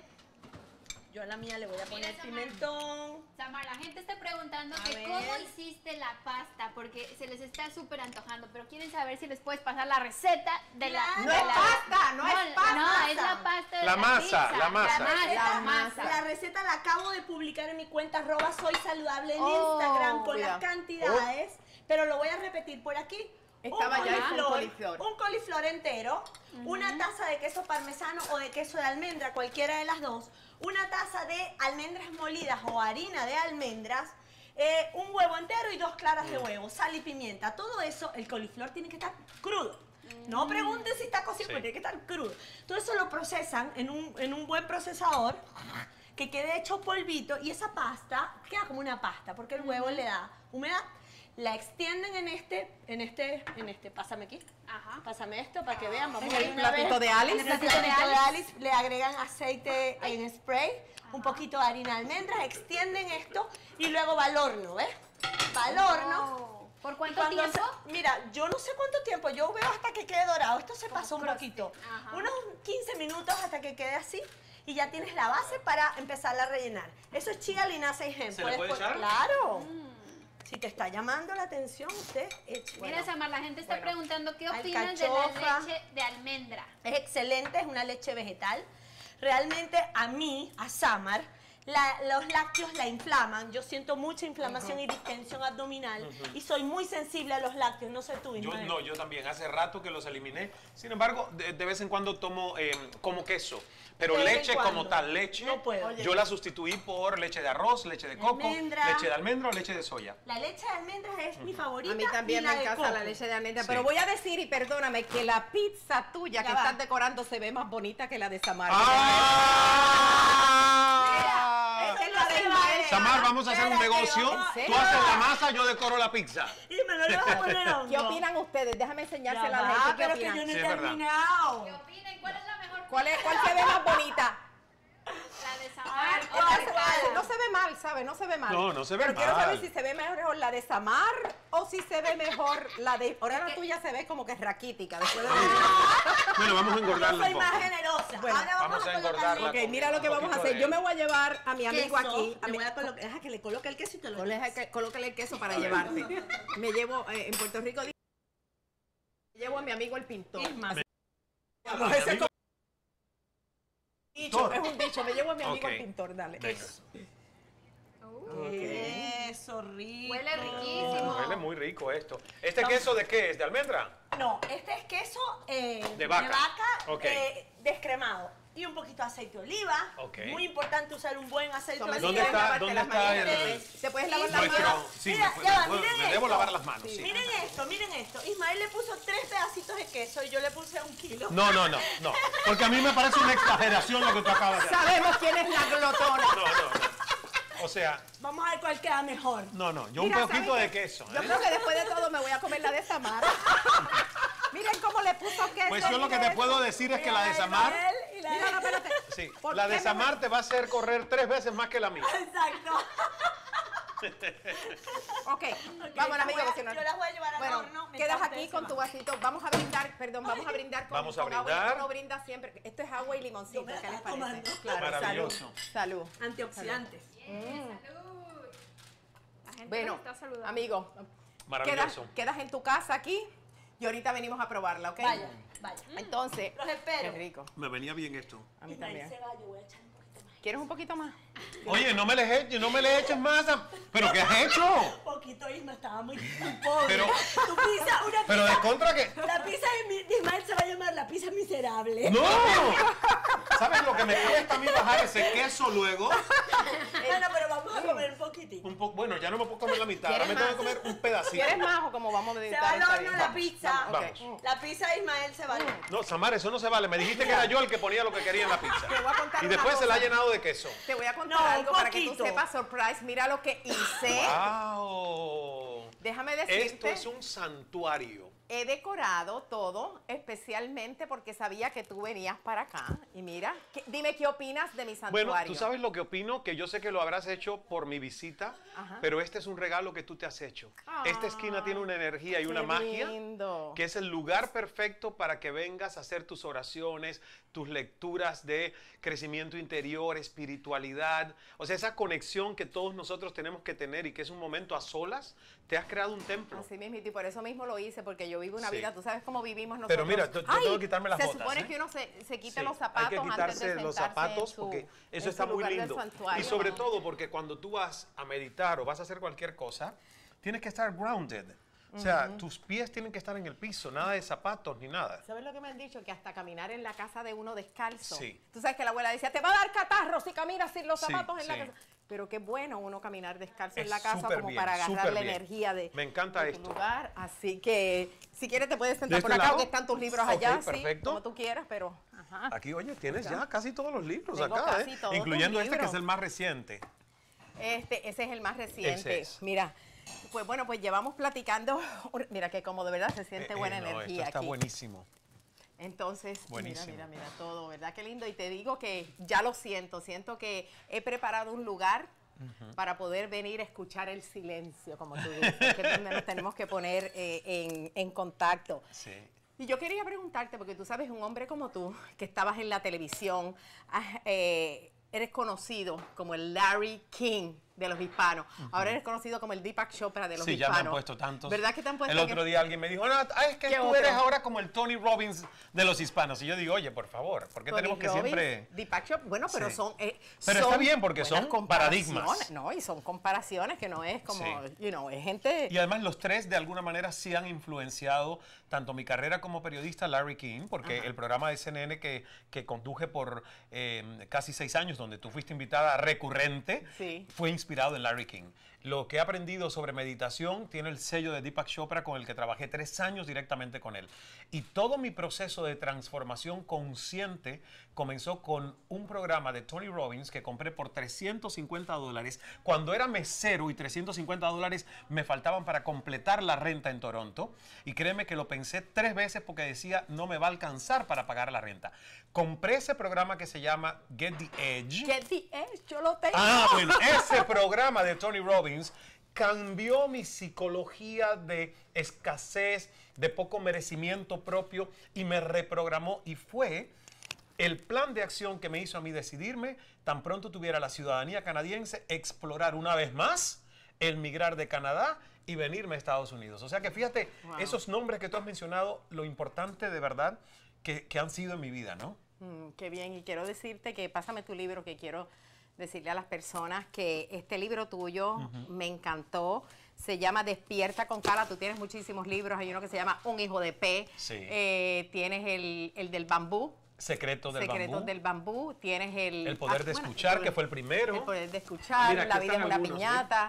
Yo a la mía le voy a poner Mira, pimentón. Samar, la gente está preguntando A que ver. cómo hiciste la pasta, porque se les está súper antojando, pero quieren saber si les puedes pasar la receta de la... Claro. No de es la- pasta, no es pasta. No, es la pasta de La la, masa, pizza, la masa. La masa, La la masa. masa. La receta la acabo de publicar en mi cuenta arroba soy saludable en Oh, Instagram con cuidado. las cantidades, pero lo voy a repetir por aquí. Estaba un ya coliflor, con coliflor. un coliflor entero, una taza de queso parmesano o de queso de almendra, cualquiera de las dos, una taza de almendras molidas o harina de almendras, eh, un huevo entero y dos claras de huevo, sal y pimienta. Todo eso, el coliflor tiene que estar crudo. No pregunten si está cocido, Sí. porque tiene que estar crudo. Todo eso lo procesan en un, en un buen procesador que quede hecho polvito y esa pasta queda como una pasta porque el huevo le da humedad. la extienden en este, en este, en este, pásame aquí. Ajá. Pásame esto para que vean. Vamos En a el ver una platito vez. de Alice. En el platito de Alice le agregan aceite en spray, un poquito de harina de almendras, extienden esto y luego va al horno, ¿ves? Va al horno. Oh. ¿Por cuánto Cuando tiempo? se- mira, yo no sé cuánto tiempo, yo veo hasta que quede dorado. Esto se pasó un poquito. Ajá. Unos quince minutos hasta que quede así y ya tienes la base para empezar a rellenar. Eso es chía, linaza y gen. ¿Se le puede pon- echar? Claro. Si te está llamando la atención, usted eche. Mira, Samar, la gente está bueno. preguntando qué opinas de Alcachofa. la leche de almendra. Es excelente, es una leche vegetal. Realmente a mí, a Samar, la- los lácteos la inflaman. Yo siento mucha inflamación y distensión abdominal y soy muy sensible a los lácteos. No sé tú, Yo, Ismael. no, yo también. Hace rato que los eliminé. Sin embargo, de, de vez en cuando tomo eh, como queso. Pero De vez en leche cuando. como tal, leche, No puedo. yo la sustituí por leche de arroz, leche de coco, Almendra. leche de almendra o leche de soya. La leche de almendras es mi favorita. A mí también y la me de encanta coco. la leche de almendra, Sí. pero voy a decir, y perdóname, que la pizza tuya Ya que va. estás decorando se ve más bonita que la de Samar. ¡Ah! Esa es la de se Ismael. vale. Samar, vamos a hacer un Espérate, negocio. vamos. ¿En Tú serio? haces la masa, yo decoro la pizza. Isma, no le vas a poner hongo. ¿Qué opinan ustedes? Déjame Ya enseñársela a la va, gente. ¿Qué pero que opinan? yo no he Sí, es verdad. terminado. ¿Qué opinan? ¿Cuál es la mejor? ¿Cuál, es, ¿Cuál se ve más bonita? La de Samar. Ay, o la ¿cuál? de- Ah, no se ve mal, ¿sabes? No se ve mal. No, no se ve Pero quiero mal. saber si se ve mejor la de Samar o si se ve mejor la de... Ahora la tuya se ve como que raquítica. Después de... Bueno, vamos a Yo engordarla soy un más poco. generosa. Bueno, Ahora vamos, vamos a a colocarle engordarla. Ok, mira lo que Un vamos a poquito hacer. de- Yo me voy a llevar a mi amigo queso. aquí. A Le mi- voy a colocar, deja que le coloque el queso y te lo Colóquele que- colóquele el queso para llevarte. Me llevo, eh, en Puerto Rico, me llevo a mi amigo el pintor. Isma. Vamos, ese es como- dicho, es un dicho, me llevo a mi amigo Ok. el pintor, dale. Venga. Eso, rico. Huele riquísimo. Huele muy rico esto. ¿Este queso de qué es? ¿De almendra? No, este es queso eh, De vaca. Ok. eh, descremado. Y un poquito de aceite de oliva. Ok. Muy importante usar un buen aceite de Toma, oliva. ¿Dónde si quieres está- lavarte dónde las está manos, el- te- Te puedes lavar las Nuestro- manos. Nuestro, sí, Mira, me, ya va, me- miren me debo esto. lavar las manos, Sí. sí. Miren esto, miren esto. Ismael le puso tres pedacitos de queso y yo le puse un kilo. No, no, no, no. Porque a mí me parece una exageración lo que tú acabas de hacer. Sabemos quién es la glotona. No, no, no. O sea, Vamos a ver cuál queda mejor. no, no. Yo Mira, un poquito ¿saben de qué? queso. Yo ¿eh? creo que después de todo me voy a comer la de Samar. Miren cómo le puso queso. Pues yo lo que te miren puedo eso. decir es que Mira la de de Samar, Ismael y la de- Mira, no, espérate. sí, ¿Por la qué de me- Samar te va a hacer correr tres veces más que la mía. Exacto. Ok, vamos, yo amigo. voy a- que si no- yo las voy a llevar al Bueno, horno mientras quedas ustedes aquí se con van. tu vasito. Vamos a brindar, perdón, vamos a brindar con, Vamos a con agua. brindar. Uno brinda siempre. Esto es agua y limoncito. Yo me la ¿Qué les estaba parece? tomando. Claro, Maravilloso. salud. Salud. Antioxidantes. Salud. La gente Bueno, nos está saludando. amigo, quedas, Maravilloso. quedas en tu casa aquí y ahorita venimos a probarla, ¿ok? Vaya, vaya. Entonces, Los espero. qué rico. Me venía bien esto. A mí Ismael también. se va, yo voy a echar un poquito más. ¿Quieres un poquito más? Oye, no me le eches, no me le eches masa. ¿Pero qué has hecho? Un poquito, Isma, estaba muy, muy pobre. Pero- tu pizza, una Pero pizza. de contra que... La pizza de, mi- de Ismael se va a llamar la pizza miserable. ¡No! ¿Sabes lo que me cuesta a mí bajar ese queso luego? Bueno, pero vamos a comer un poquitito. Un poco, bueno, ya no me puedo comer la mitad, ahora me ¿Quieres tengo que más? comer un pedacito. ¿Quieres más o como vamos a Se meditar? va al Está horno bien. la pizza. Vamos. Ok. La pizza de Ismael se va al horno. No, Samar, eso no se vale. Me dijiste que era yo el que ponía lo que quería en la pizza. Te voy a contar Y una después se la ha cosa. llenado de queso. Te voy a contar No, un algo para que tú poquito. sepas, surprise. Mira lo que hice. ¡Wow! Déjame decirte. Esto es un santuario. He decorado todo, especialmente porque sabía que tú venías para acá. Y mira, ¿qué- dime qué opinas de mi santuario. Bueno, tú sabes lo que opino, que yo sé que lo habrás hecho por mi visita, Ajá. pero este es un regalo que tú te has hecho. Esta esquina tiene una energía y Qué una magia lindo. que es el lugar perfecto para que vengas a hacer tus oraciones, tus lecturas de crecimiento interior, espiritualidad, o sea, esa conexión que todos nosotros tenemos que tener y que es un momento a solas, te has creado un templo. Así mismo, y por eso mismo lo hice, porque yo vivo una Sí. vida, tú sabes cómo vivimos nosotros. Pero mira, yo- yo tengo que quitarme las se botas, supone ¿eh? que uno se, se quita Sí, los zapatos hay que antes quitarse de los sentarse zapatos en su- porque en eso su está muy lugar del lindo. santuario. Y sobre todo porque cuando tú vas a meditar o vas a hacer cualquier cosa, tienes que estar grounded. O sea, tus pies tienen que estar en el piso, nada de zapatos ni nada. ¿Sabes lo que me han dicho? Que hasta caminar en la casa de uno descalzo. Sí. Tú sabes que la abuela decía, te va a dar catarro si caminas sin los Sí, zapatos en la sí. casa. Pero qué bueno uno caminar descalzo en Es la casa súper como bien, para agarrar súper la bien. energía de, Me encanta de tu esto. lugar. Así que si quieres te puedes sentar ¿De por este acá, lado? que están tus libros Ok, allá, sí, perfecto. como tú quieras, pero... Ajá. Aquí, oye, tienes ya casi todos los libros Tengo acá, casi ¿eh? todos tus Incluyendo este que libros. es el más reciente. Este, ese es el más reciente. Ese es. Mira, Pues bueno, pues llevamos platicando. Mira que como de verdad se siente Eh, buena eh, no, energía esto está aquí. buenísimo. Entonces, Buenísimo. mira, mira, mira todo, ¿verdad? Qué lindo. Y te digo que ya lo siento, siento que he preparado un lugar para poder venir a escuchar el silencio, como tú dices, que es donde nos tenemos que poner eh, en, en contacto. Sí. Y yo quería preguntarte, porque tú sabes, un hombre como tú, que estabas en la televisión, ah, eh, eres conocido como el Larry King de los hispanos. Ahora eres conocido como el Deepak Chopra de los Sí, hispanos. ya me han puesto tantos. ¿Verdad que te han puesto? El otro que- día alguien me dijo, no, ah, es que ¿Qué tú otro? eres ahora como el Tony Robbins de los hispanos. Y yo digo, oye, por favor, ¿por qué Tony tenemos que Robbins, siempre...? Deepak Chopra, bueno, pero Sí. son... eh, Pero está son bien, porque buenas son comparaciones, paradigmas. No, y son comparaciones que no es como, Sí. you know, es gente... Y además los tres de alguna manera sí han influenciado tanto mi carrera como periodista, Larry King, porque Ajá. el programa de C N N que, que conduje por eh, casi seis años, donde tú fuiste invitada recurrente, Sí. fue inspirado en Larry King. Lo que he aprendido sobre meditación tiene el sello de Deepak Chopra, con el que trabajé tres años directamente con él. Y todo mi proceso de transformación consciente comenzó con un programa de Tony Robbins que compré por trescientos cincuenta dólares. Cuando era mesero y trescientos cincuenta dólares me faltaban para completar la renta en Toronto. Y créeme que lo pensé tres veces porque decía, no me va a alcanzar para pagar la renta. Compré ese programa que se llama Get the Edge. Get the Edge, yo lo tengo. Ah, bueno, ese programa de Tony Robbins cambió mi psicología de escasez, de poco merecimiento propio y me reprogramó, y fue el plan de acción que me hizo a mí decidirme, tan pronto tuviera la ciudadanía canadiense, explorar una vez más el migrar de Canadá y venirme a Estados Unidos. O sea que fíjate, Wow. esos nombres que tú has mencionado, lo importante de verdad que, que han sido en mi vida, ¿no? Mm, qué bien, y quiero decirte que pásame tu libro, que quiero decirle a las personas que este libro tuyo me encantó. Se llama Despierta con Cala. Tú tienes muchísimos libros. Hay uno que se llama Un hijo de P. Sí. Eh, tienes el, el del bambú. Secretos del Secretos bambú. del bambú. Tienes el... El poder ah, de bueno, escuchar, el- que fue el primero. El poder de escuchar, Mira, aquí La vida están es una algunos, ¿sí? piñata.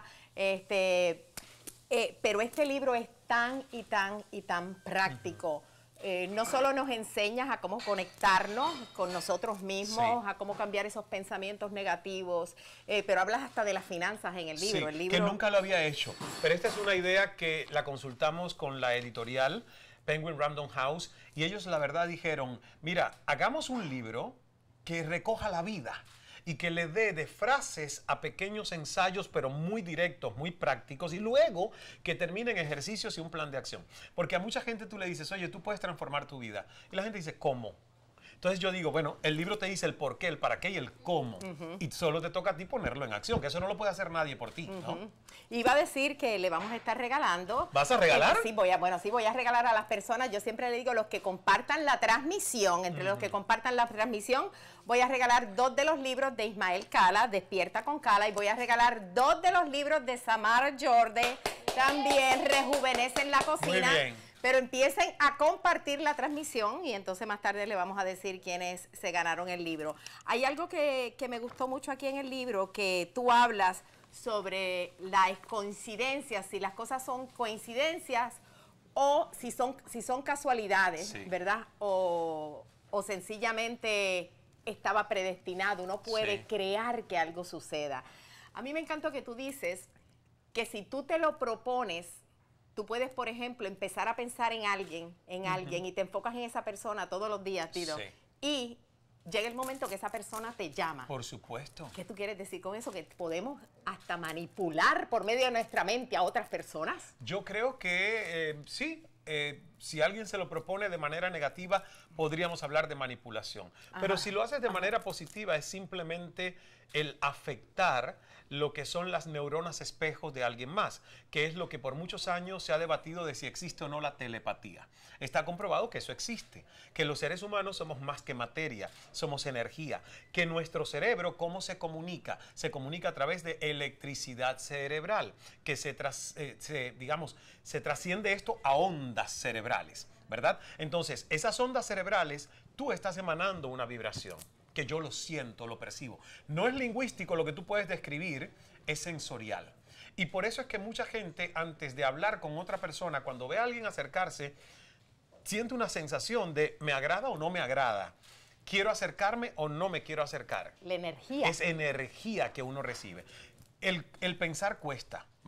Este, eh, pero este libro es tan y tan y tan práctico. Eh, no solo nos enseñas a cómo conectarnos con nosotros mismos, Sí. a cómo cambiar esos pensamientos negativos, eh, pero hablas hasta de las finanzas en el libro. Sí, el libro que nunca lo había hecho. Pero esta es una idea que la consultamos con la editorial Penguin Random House, y ellos la verdad dijeron, mira, hagamos un libro que recoja la vida y que le dé de frases a pequeños ensayos, pero muy directos, muy prácticos, y luego que termine en ejercicios y un plan de acción. Porque a mucha gente tú le dices, oye, tú puedes transformar tu vida. Y la gente dice, ¿cómo? Entonces yo digo, bueno, el libro te dice el por qué, el para qué y el cómo. Y solo te toca a ti ponerlo en acción, que eso no lo puede hacer nadie por ti, ¿no? Iba a decir que le vamos a estar regalando. ¿Vas a regalar? Eh, sí, voy a, bueno, sí, voy a regalar a las personas. Yo siempre le digo, los que compartan la transmisión, entre los que compartan la transmisión, voy a regalar dos de los libros de Ismael Cala, Despierta con Cala, y voy a regalar dos de los libros de Samara Jorde, también Rejuvenecen la Cocina. Muy bien. Pero empiecen a compartir la transmisión y entonces más tarde le vamos a decir quiénes se ganaron el libro. Hay algo que, que me gustó mucho aquí en el libro, que tú hablas sobre las coincidencias, si las cosas son coincidencias o si son, si son casualidades, Sí. ¿verdad? O, o sencillamente estaba predestinado. Uno puede Sí. crear que algo suceda. A mí me encantó que tú dices que si tú te lo propones, tú puedes, por ejemplo, empezar a pensar en alguien, en alguien, y te enfocas en esa persona todos los días, Tito. Sí. Y llega el momento que esa persona te llama. Por supuesto. ¿Qué tú quieres decir con eso? Que podemos hasta manipular por medio de nuestra mente a otras personas. Yo creo que eh, sí, eh, si alguien se lo propone de manera negativa, podríamos hablar de manipulación. Pero Ajá, si lo haces de manera positiva, es simplemente el afectar lo que son las neuronas espejos de alguien más, que es lo que por muchos años se ha debatido de si existe o no la telepatía. Está comprobado que eso existe, que los seres humanos somos más que materia, somos energía, que nuestro cerebro, ¿cómo se comunica? Se comunica a través de electricidad cerebral, que se, tras, eh, se, digamos, se trasciende esto a ondas cerebrales, ¿verdad? Entonces, esas ondas cerebrales, tú estás emanando una vibración, que yo lo siento, lo percibo. No es lingüístico lo que tú puedes describir, es sensorial. Y por eso es que mucha gente, antes de hablar con otra persona, cuando ve a alguien acercarse, siente una sensación de me agrada o no me agrada, quiero acercarme o no me quiero acercar. La energía. Es energía que uno recibe. El, el pensar cuesta, María.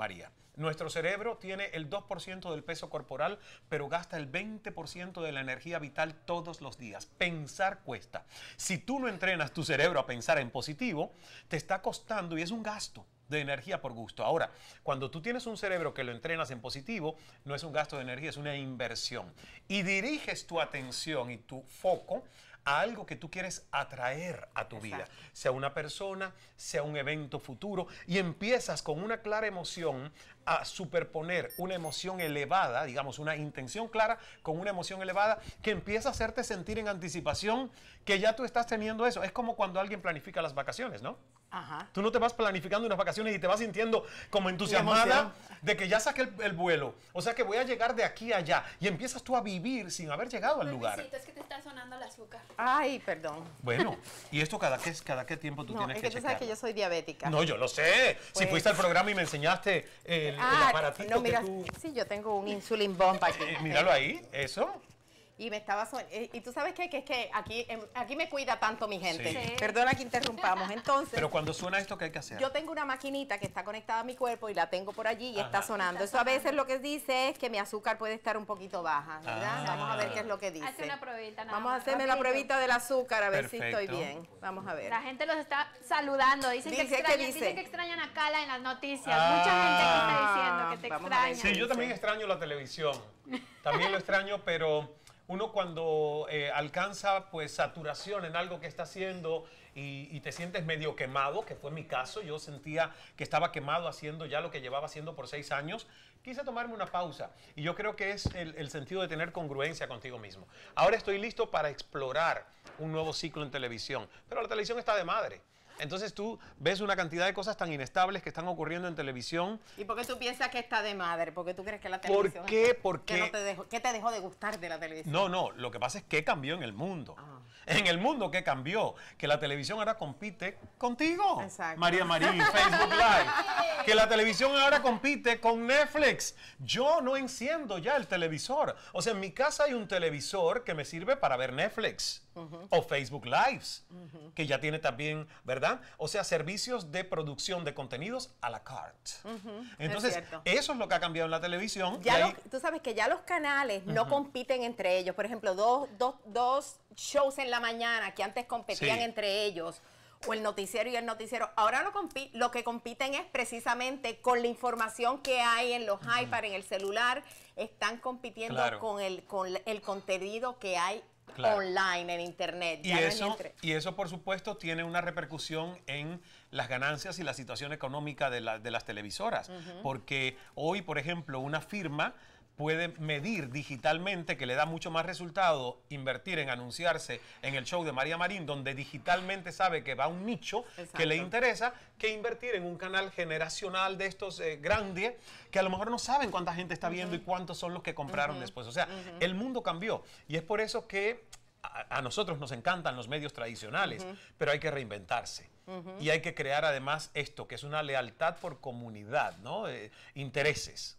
Nuestro cerebro tiene el dos por ciento del peso corporal, pero gasta el veinte por ciento de la energía vital todos los días. Pensar cuesta. Si tú no entrenas tu cerebro a pensar en positivo, te está costando y es un gasto de energía por gusto. Ahora, cuando tú tienes un cerebro que lo entrenas en positivo, no es un gasto de energía, es una inversión. Y diriges tu atención y tu foco a algo que tú quieres atraer a tu vida, sea una persona, sea un evento futuro, y empiezas con una clara emoción a superponer una emoción elevada, digamos una intención clara con una emoción elevada que empieza a hacerte sentir en anticipación que ya tú estás teniendo eso. Es como cuando alguien planifica las vacaciones, ¿no? Ajá. Tú no te vas planificando unas vacaciones y te vas sintiendo como entusiasmada de que ya saqué el, el vuelo. O sea que voy a llegar de aquí a allá. Y empiezas tú a vivir sin haber llegado al lugar. Bebecito, es que te está sonando el azúcar. Ay, perdón. Bueno, ¿y esto cada qué, cada qué tiempo tú No, tienes es que que tú sabes checar? que yo soy diabética. No, yo lo sé. Si Pues- fuiste al programa y me enseñaste el, el Ah, aparatito no, mira, que tú... sí, yo tengo un insulin bomb aquí. Eh, míralo ahí, eso. Y me estaba son- eh, y tú sabes qué, que es que aquí, em, aquí me cuida tanto mi gente. Sí. Sí. Perdona que interrumpamos. Entonces, Pero cuando suena esto, ¿qué hay que hacer? yo tengo una maquinita que está conectada a mi cuerpo y la tengo por allí y está Ajá. sonando. Está Eso a veces lo que dice es que mi azúcar puede estar un poquito baja, ¿verdad? Ah. Vamos a ver qué es lo que dice. Hazte una pruebita nada Vamos a más, hacerme la rapidito. pruebita del azúcar a ver si estoy Perfecto. bien. Vamos a ver. La gente los está saludando. Dicen, que Dice, ¿qué extrañan, dice? dicen que extrañan a Cala en las noticias. Ah. Mucha gente que está diciendo que te Vamos a ver. extraña. Sí, yo también extraño la televisión. También lo extraño, pero uno cuando eh, alcanza pues saturación en algo que está haciendo y, y te sientes medio quemado, que fue mi caso, yo sentía que estaba quemado haciendo ya lo que llevaba haciendo por seis años, quise tomarme una pausa. Y yo creo que es el, el sentido de tener congruencia contigo mismo. Ahora estoy listo para explorar un nuevo ciclo en televisión, pero la televisión está de madre. Entonces tú ves una cantidad de cosas tan inestables que están ocurriendo en televisión. ¿Y por qué tú piensas que está de madre? ¿Por qué tú crees que la ¿Por televisión qué? está- ¿Por que qué? no te dejó, ¿Qué te dejó de gustar de la televisión? No, no, lo que pasa es que cambió en el mundo. Ah. En el mundo que cambió, que la televisión ahora compite contigo, Exacto. María Marín, Facebook Live. Que la televisión ahora compite con Netflix. Yo no enciendo ya el televisor. O sea, en mi casa hay un televisor que me sirve para ver Netflix o Facebook Lives, que ya tiene también, ¿verdad? O sea, servicios de producción de contenidos a la carte. Entonces, cierto. eso es lo que ha cambiado en la televisión. Ya y ahí- los- tú sabes que ya los canales no compiten entre ellos. Por ejemplo, dos, dos, dos shows en la mañana que antes competían Sí. entre ellos, o el noticiero y el noticiero, ahora lo, compi- lo que compiten es precisamente con la información que hay en los iPads, en el celular, están compitiendo Claro. con, el, con el contenido que hay Claro. online, en internet. Y Ya no es eso, entre- y eso, por supuesto, tiene una repercusión en las ganancias y la situación económica de, la- de las televisoras. Porque hoy, por ejemplo, una firma puede medir digitalmente que le da mucho más resultado invertir en anunciarse en el show de María Marín, donde digitalmente sabe que va a un nicho que le Exacto. interesa, que invertir en un canal generacional de estos eh, grandes que a lo mejor no saben cuánta gente está viendo y cuántos son los que compraron después. O sea, el mundo cambió y es por eso que a, a nosotros nos encantan los medios tradicionales, pero hay que reinventarse. Y hay que crear además esto, que es una lealtad por comunidad, ¿no? Eh, intereses.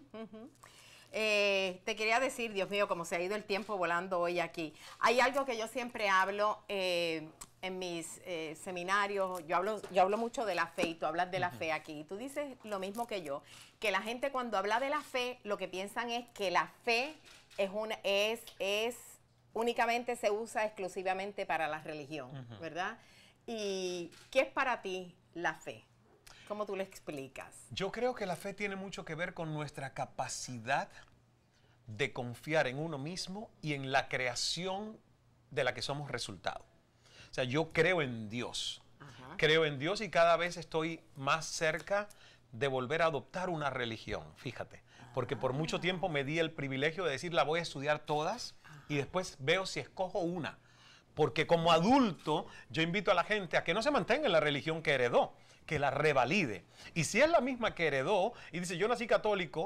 Eh, te quería decir, Dios mío, como se ha ido el tiempo volando hoy aquí. Hay algo que yo siempre hablo eh, en mis eh, seminarios. Yo hablo, yo hablo mucho de la fe y tú hablas de la fe aquí. Y tú dices lo mismo que yo, que la gente cuando habla de la fe, lo que piensan es que la fe es una, es, es únicamente se usa exclusivamente para la religión, ¿verdad? ¿Y qué es para ti la fe? ¿Cómo tú le explicas? Yo creo que la fe tiene mucho que ver con nuestra capacidad de confiar en uno mismo y en la creación de la que somos resultado. O sea, yo creo en Dios. Ajá. Creo en Dios y cada vez estoy más cerca de volver a adoptar una religión, fíjate. Porque por mucho tiempo me di el privilegio de decir, la voy a estudiar todas y después veo si escojo una. Porque como adulto yo invito a la gente a que no se mantenga en la religión que heredó, que la revalide. Y si es la misma que heredó y dice, yo nací católico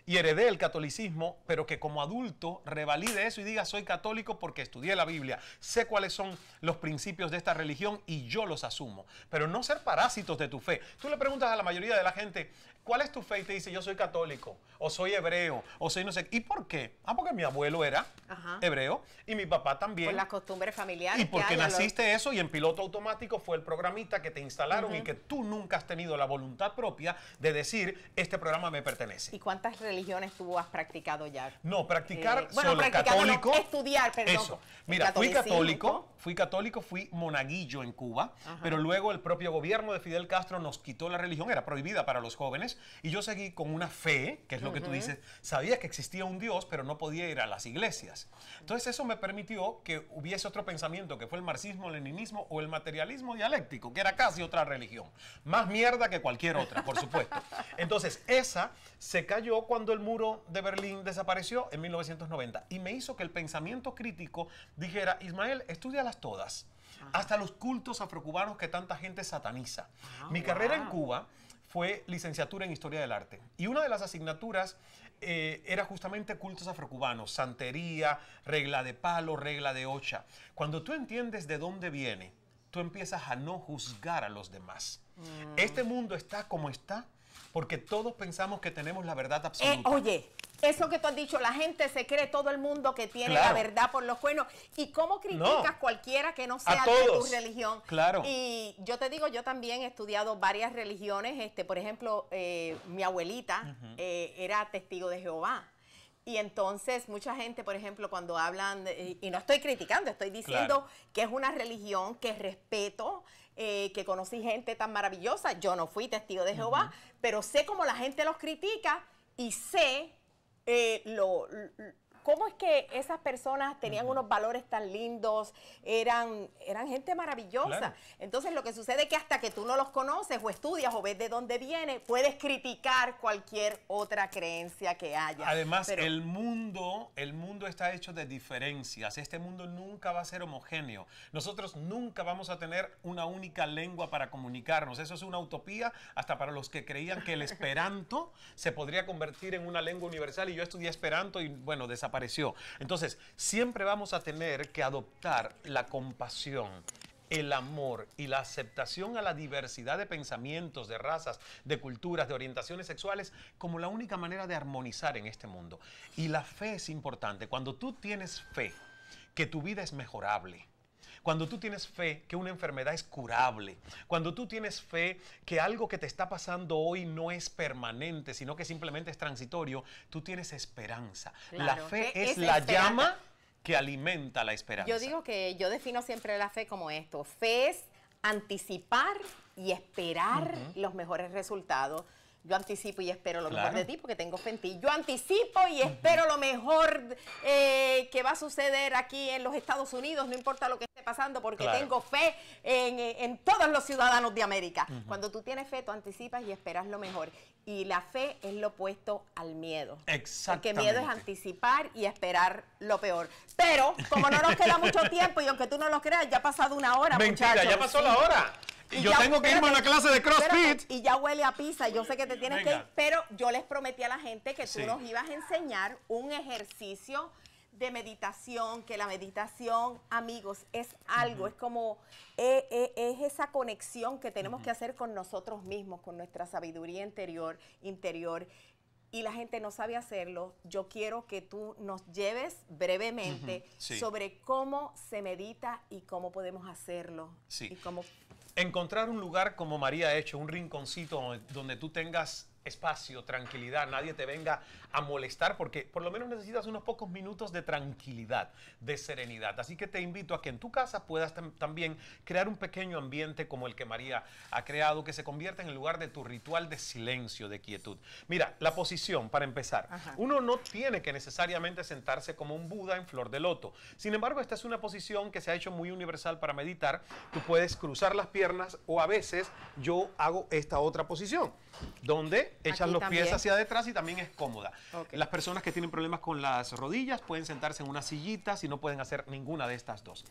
y heredé el catolicismo, pero que como adulto revalide eso y diga soy católico porque estudié la Biblia, sé cuáles son los principios de esta religión y yo los asumo, pero no ser parásitos de tu fe. Tú le preguntas a la mayoría de la gente, ¿cuál es tu fe? Y te dice yo soy católico, o soy hebreo, o soy no sé. ¿Y por qué? Ah, porque mi abuelo era Ajá. hebreo y mi papá también. Por las costumbres familiares. Y porque que hay a naciste los... eso y en piloto automático fue el programita que te instalaron uh-huh. y que tú nunca has tenido la voluntad propia de decir, este programa me pertenece. ¿Y cuántas religiones tú has practicado ya? No, practicar eh, bueno, solo católico. No, estudiar, perdón. Eso. Mira, fui católico, fui católico, fui monaguillo en Cuba, Ajá. pero luego el propio gobierno de Fidel Castro nos quitó la religión, era prohibida para los jóvenes, y yo seguí con una fe, que es lo uh-huh. que tú dices, sabía que existía un Dios, pero no podía ir a las iglesias. Entonces eso me permitió que hubiese otro pensamiento, que fue el marxismo-leninismo o el materialismo dialéctico, que era casi otra religión. Más mierda que cualquier otra, por supuesto. Entonces esa se cayó cuando el muro de Berlín desapareció en mil novecientos noventa y me hizo que el pensamiento crítico dijera, Ismael, estúdialas todas, Ajá. hasta los cultos afrocubanos que tanta gente sataniza. Ah, Mi wow. carrera en Cuba fue licenciatura en Historia del Arte y una de las asignaturas eh, era justamente cultos afrocubanos, santería, regla de palo, regla de ocha. Cuando tú entiendes de dónde viene, tú empiezas a no juzgar a los demás. Mm. Este mundo está como está porque todos pensamos que tenemos la verdad absoluta. Eh, oye, eso que tú has dicho, la gente se cree, todo el mundo que tiene claro. la verdad por los cuernos. ¿Y cómo criticas no. cualquiera que no sea de tu religión? Claro. Y yo te digo, yo también he estudiado varias religiones. Este, por ejemplo, eh, mi abuelita uh-huh. eh, era testigo de Jehová. Y entonces mucha gente, por ejemplo, cuando hablan, de, y no estoy criticando, estoy diciendo claro. que es una religión que respeto, eh, que conocí gente tan maravillosa. Yo no fui testigo de Jehová, uh-huh. pero sé cómo la gente los critica y sé eh, lo, lo, cómo es que esas personas tenían uh-huh. unos valores tan lindos, eran, eran gente maravillosa. Claro. Entonces lo que sucede es que hasta que tú no los conoces o estudias o ves de dónde viene, puedes criticar cualquier otra creencia que haya. Además, Pero, el mundo, el mundo está hecho de diferencias. Este mundo nunca va a ser homogéneo. Nosotros nunca vamos a tener una única lengua para comunicarnos. Eso es una utopía hasta para los que creían que el esperanto se podría convertir en una lengua universal. Y yo estudié esperanto y, bueno, desapareció. Apareció. Entonces, siempre vamos a tener que adoptar la compasión, el amor y la aceptación a la diversidad de pensamientos, de razas, de culturas, de orientaciones sexuales como la única manera de armonizar en este mundo. Y la fe es importante. Cuando tú tienes fe que tu vida es mejorable, cuando tú tienes fe que una enfermedad es curable, cuando tú tienes fe que algo que te está pasando hoy no es permanente, sino que simplemente es transitorio, tú tienes esperanza. Claro, la fe es, es la esperanza. Llama que alimenta la esperanza. Yo digo que yo defino siempre la fe como esto. Fe es anticipar y esperar uh-huh. los mejores resultados. Yo anticipo y espero lo claro. mejor de ti porque tengo fe en ti. Yo anticipo y uh-huh. espero lo mejor eh, que va a suceder aquí en los Estados Unidos, no importa lo que esté pasando, porque claro. tengo fe en, en todos los ciudadanos de América. Uh-huh. Cuando tú tienes fe, tú anticipas y esperas lo mejor. Y la fe es lo opuesto al miedo. Exactamente. Porque miedo es anticipar y esperar lo peor. Pero, como no nos queda mucho tiempo y aunque tú no lo creas, ya ha pasado una hora, Mentira, muchachos. ya pasó sí. la hora. Y yo ya, tengo que irme a una clase de CrossFit. Espérate, y ya huele a pizza. Yo sé que te tienes Venga. que ir, pero yo les prometí a la gente que tú sí. nos ibas a enseñar un ejercicio de meditación, que la meditación, amigos, es algo, uh-huh. es como, es, es, es esa conexión que tenemos uh-huh. que hacer con nosotros mismos, con nuestra sabiduría interior, interior. Y la gente no sabe hacerlo. Yo quiero que tú nos lleves brevemente uh-huh. sí. sobre cómo se medita y cómo podemos hacerlo. Sí. Y cómo... Encontrar un lugar como María ha hecho, un rinconcito donde, donde tú tengas espacio, tranquilidad, nadie te venga a molestar, porque por lo menos necesitas unos pocos minutos de tranquilidad, de serenidad. Así que te invito a que en tu casa puedas tam también crear un pequeño ambiente como el que María ha creado, que se convierta en el lugar de tu ritual de silencio, de quietud. Mira, la posición, para empezar. Ajá. Uno no tiene que necesariamente sentarse como un Buda en flor de loto. Sin embargo, esta es una posición que se ha hecho muy universal para meditar. Tú puedes cruzar las piernas o a veces yo hago esta otra posición, donde echas Aquí los también. pies hacia detrás y también es cómoda. Okay. Las personas que tienen problemas con las rodillas pueden sentarse en una sillita si no pueden hacer ninguna de estas dos.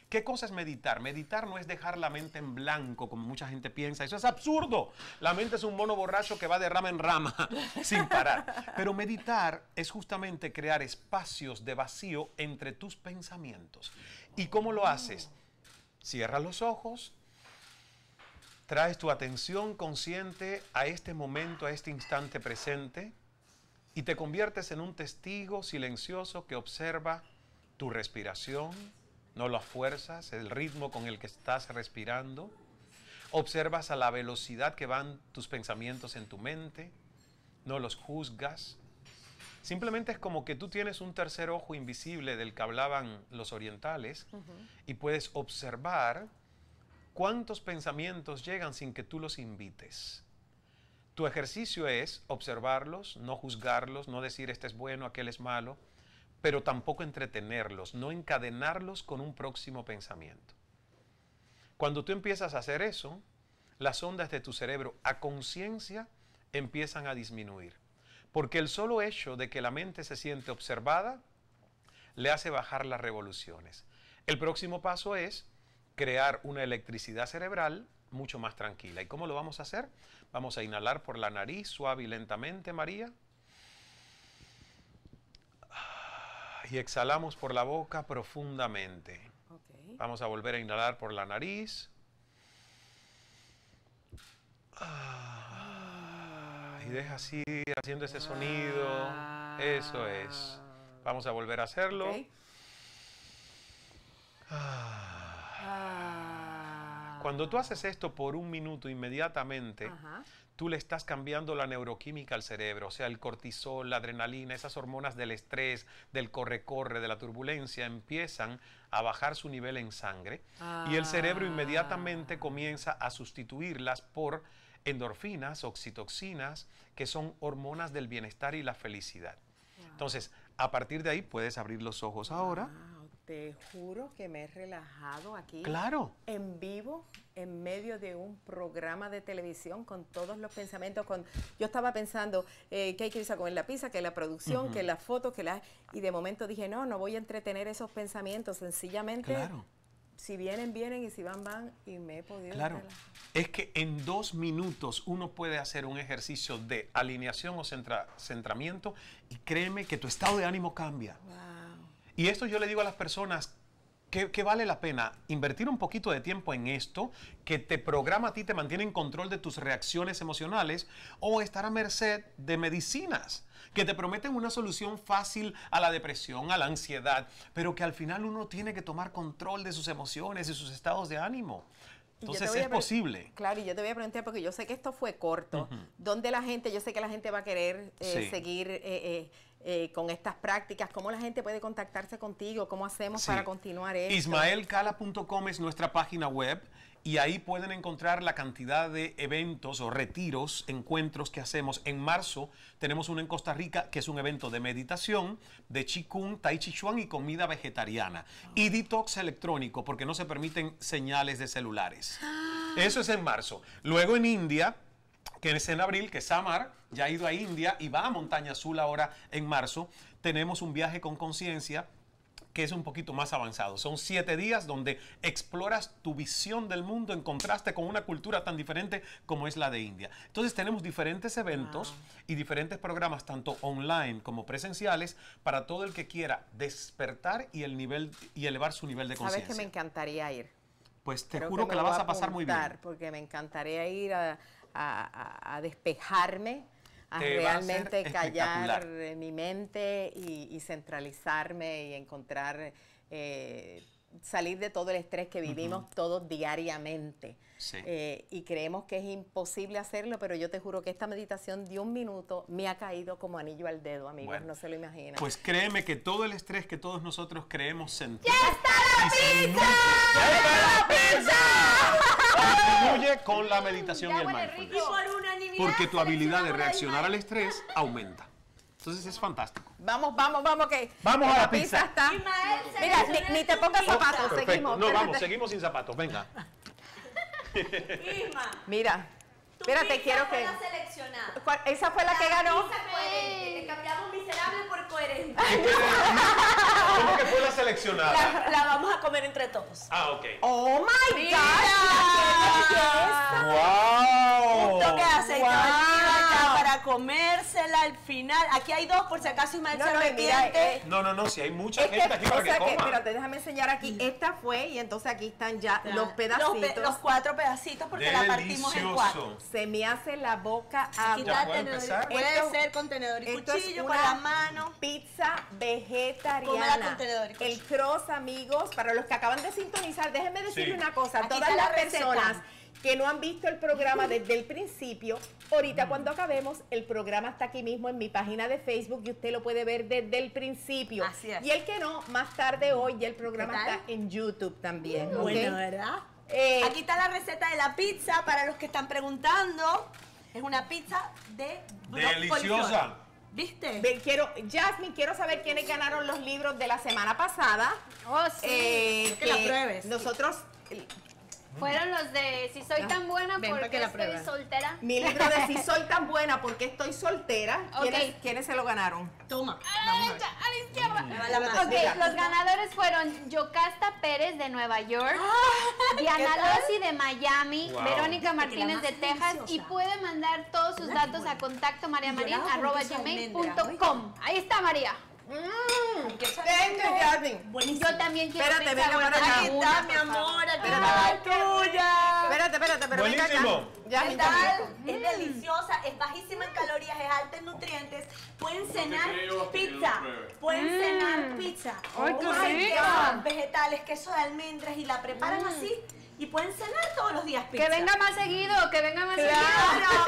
¿Qué cosa es meditar? Meditar no es dejar la mente en blanco, como mucha gente piensa. Eso es absurdo. La mente es un mono borracho que va de rama en rama sin parar. Pero meditar es justamente crear espacios de vacío entre tus pensamientos. ¿Y cómo lo haces? Cierras los ojos, traes tu atención consciente a este momento, a este instante presente, y te conviertes en un testigo silencioso que observa tu respiración. No las fuerzas, el ritmo con el que estás respirando. Observas a la velocidad que van tus pensamientos en tu mente. No los juzgas. Simplemente es como que tú tienes un tercer ojo invisible del que hablaban los orientales, uh-huh, y puedes observar cuántos pensamientos llegan sin que tú los invites. Tu ejercicio es observarlos, no juzgarlos, no decir este es bueno, aquel es malo, pero tampoco entretenerlos, no encadenarlos con un próximo pensamiento. Cuando tú empiezas a hacer eso, las ondas de tu cerebro a conciencia empiezan a disminuir. Porque el solo hecho de que la mente se siente observada le hace bajar las revoluciones. El próximo paso es crear una electricidad cerebral mucho más tranquila. ¿Y cómo lo vamos a hacer? Vamos a inhalar por la nariz suave y lentamente, María. Y exhalamos por la boca profundamente. Okay. Vamos a volver a inhalar por la nariz. Ah, y deja así, haciendo ese sonido. Ah. Eso es. Vamos a volver a hacerlo. Okay. Ah. Ah. Cuando tú haces esto por un minuto inmediatamente, ajá, tú le estás cambiando la neuroquímica al cerebro, o sea, el cortisol, la adrenalina, esas hormonas del estrés, del corre-corre, de la turbulencia, empiezan a bajar su nivel en sangre, ah, y el cerebro inmediatamente comienza a sustituirlas por endorfinas, oxitoxinas, que son hormonas del bienestar y la felicidad. Wow. Entonces, a partir de ahí puedes abrir los ojos ahora. Wow, te juro que me he relajado aquí. Claro. En vivo, en medio de un programa de televisión con todos los pensamientos. Con, yo estaba pensando eh, que hay que irse a comer la pizza, que la producción, uh-huh, que las fotos, que la... Y de momento dije, no, no voy a entretener esos pensamientos. Sencillamente, claro, si vienen, vienen, y si van, van. Y me he podido... Claro. relajar. Es que en dos minutos uno puede hacer un ejercicio de alineación o centra, centramiento, y créeme que tu estado de ánimo cambia. Wow. Y esto yo le digo a las personas que, que vale la pena invertir un poquito de tiempo en esto, que te programa a ti, te mantiene en control de tus reacciones emocionales, o estar a merced de medicinas que te prometen una solución fácil a la depresión, a la ansiedad, pero que al final uno tiene que tomar control de sus emociones y sus estados de ánimo. Entonces es posible. Claro, y yo te voy a preguntar, porque yo sé que esto fue corto. Uh-huh. ¿Dónde la gente, yo sé que la gente va a querer eh, sí. seguir eh, eh, eh, con estas prácticas? ¿Cómo la gente puede contactarse contigo? ¿Cómo hacemos sí. para continuar esto? ismael cala punto com es nuestra página web, y ahí pueden encontrar la cantidad de eventos o retiros, encuentros que hacemos. En marzo tenemos uno en Costa Rica, que es un evento de meditación, de Qigong, Tai Chi Chuan y comida vegetariana. Oh. Y detox electrónico, porque no se permiten señales de celulares. Ah. Eso es en marzo. Luego en India, que es en abril, que Samar ya ha ido a India y va a Montaña Azul ahora en marzo, tenemos un viaje con conciencia que es un poquito más avanzado. Son siete días donde exploras tu visión del mundo en contraste con una cultura tan diferente como es la de India. Entonces tenemos diferentes eventos, wow, y diferentes programas, tanto online como presenciales, para todo el que quiera despertar y, el nivel, y elevar su nivel de conciencia. ¿Sabes que me encantaría ir? Pues te Creo juro que, que la vas a pasar muy bien. Porque me encantaría ir a, a, a despejarme, a Te realmente a callar mi mente y, y centralizarme y encontrar, eh, salir de todo el estrés que vivimos uh-huh. todos diariamente. Sí. Eh, y creemos que es imposible hacerlo, pero yo te juro que esta meditación de un minuto me ha caído como anillo al dedo, amigos, bueno, no se lo imaginan. Pues créeme que todo el estrés que todos nosotros creemos sentir... ¡Ya está la pizza! ¡Ya está la pizza! Disminuye con la meditación ya y el mindfulness. Y por unanimidad, porque tu habilidad de reaccionar al estrés aumenta. Entonces es fantástico. Vamos, vamos, vamos, que vamos a la, la pizza. pizza está... Mira, ni, ni te pongas zapatos, perfecto. seguimos. No, vamos, seguimos sin zapatos, venga. Isma. Mira, Tu Espérate, pizza quiero fue que... la seleccionada. ¿Cuál- ¿Esa fue la que ganó? Pizza coherente, que cambiamos miserable por coherente. ¿Cómo que fue la seleccionada? La, la vamos a comer entre todos. Ah, ok. ¡Oh, my Mira, gosh! ¡Wow! Un toque de aceite Wow. de oliva ya para comérsela al final. Aquí hay dos por si acaso Ismael No, se no, y mira, arrepiente. eh, No, no, no, si hay mucha Es que, gente aquí para o que sea que, coma. espérate, déjame enseñar aquí. Esta fue, y entonces aquí están ya Ya. los pedacitos. Los, pe- los cuatro pedacitos porque la partimos en cuatro. Delicioso. Se me hace la boca Aquí agua. ¿Ya está el puedo tenedor. empezar? Puede Esto- ser con tenedor y Esto es cuchillo, una con la mano. pizza vegetariana. Cómela con tenedor y cuchillo. El cross, amigos, para los que acaban de sintonizar, déjenme decirle Sí. una cosa. Aquí Todas está las la receta. personas que no han visto el programa desde el principio, ahorita cuando acabemos, el programa está aquí mismo en mi página de Facebook y usted lo puede ver desde el principio. Así es. Y el que no, más tarde hoy ya el programa ¿Qué tal? está en YouTube también. ¿ok? Bueno, ¿verdad? Eh, Aquí está la receta de la pizza para los que están preguntando. Es una pizza de brócoli Deliciosa. flor. ¿Viste? Ve- quiero, Jasmine, quiero saber quiénes ganaron los libros de la semana pasada. Oh, sí. Eh, que la pruebes. Nosotros, Fueron los de Si soy Ah, tan buena ven pa' porque que la estoy pruebes. soltera. mi libro de Si soy tan buena porque estoy soltera, ¿quiénes, Ok. ¿quiénes se lo ganaron? Toma. A la derecha, a la izquierda. Me va la mano. Ok, Diga. los ganadores fueron Yocasta Pérez de Nueva York, ¿qué Diana tal? Lossi de Miami, Wow. Verónica la Martínez más de Texas y deliciosa. puede mandar todos sus ¿Verdad? datos Bueno. a contacto Y mariamarín yo la hago con arroba queso de gmail almendra, punto com. Ahí está María. Mmm, queso thank you, almendra. Jasmine. Buenísimo. Yo también quiero Espérate, pizza venga para acá. Ahí una, está, mi por favor. amor. Aquí Espérate. está la tuya. Espérate, espérate, pero venga acá. Buenísimo. Jasmine, ¿Qué tal? Jasmine. Es deliciosa, es bajísima en calorías, es alta en nutrientes. Pueden cenar pizza. Pueden cenar pizza. Ay, qué Unos rica. vegetales, queso de almendras y la preparan así. Y pueden cenar todos los días pizza. Que venga más seguido, que venga más Claro.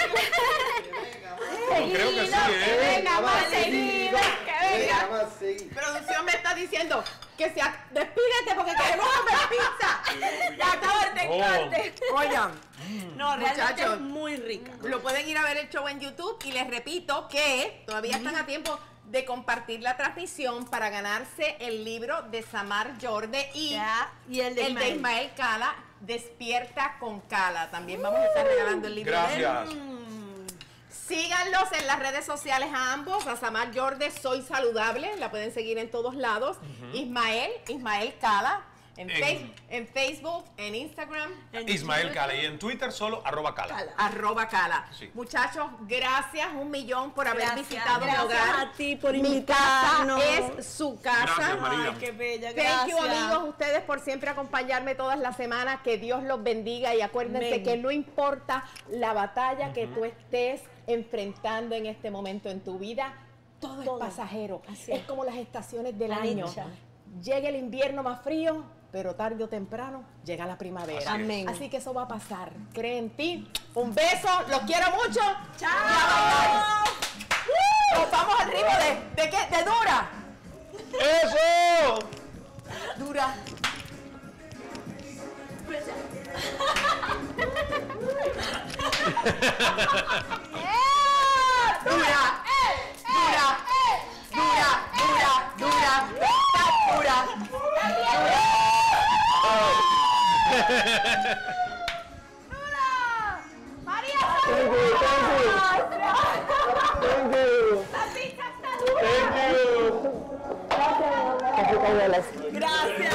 Creo que sí, seguido. Que ¿eh? venga más seguido, que venga. Producción me está diciendo que se ac- despídete porque queremos comer pizza. Ya corte, Oh. corte. Oigan, No, realmente Muchachos. es muy rica. lo pueden ir a ver el show en YouTube y les repito que todavía están a tiempo de compartir la transmisión para ganarse el libro de Samar Jorde y Ya, y el de el de Ismael. Ismael Cala, Despierta con Cala. También vamos a estar regalando el libro de él. Gracias. Síganlos en las redes sociales a ambos, a Samar Jorde, Soy Saludable, la pueden seguir en todos lados. Ismael, Ismael Cala, en, En- Face- en Facebook, en Instagram, En Ismael YouTube. Cala y en Twitter solo arroba Cala. Cala. arroba Cala. Sí. Muchachos, gracias un millón por haber Gracias, visitado mi gracias hogar. a ti por Mi casa invitarnos. es su casa. Gracias, María. Ay, qué bella, Thank you, gracias. amigos, ustedes por siempre acompañarme todas las semanas. Que Dios los bendiga y acuérdense Amén. que no importa la batalla que tú estés enfrentando en este momento en tu vida, todo, Todo. es pasajero. Así es es. como las estaciones del La año. dicha. Llega el invierno más frío, pero tarde o temprano llega la primavera. Así es. Amén. Así que eso va a pasar. Cree en ti. Un beso, los quiero mucho. ¡Chao! Nos vamos al ritmo de, ¿de qué? De Dura. ¡Eso! Dura. Dura. Dura. Dura. Dura. Dura. Está dura. Gracias.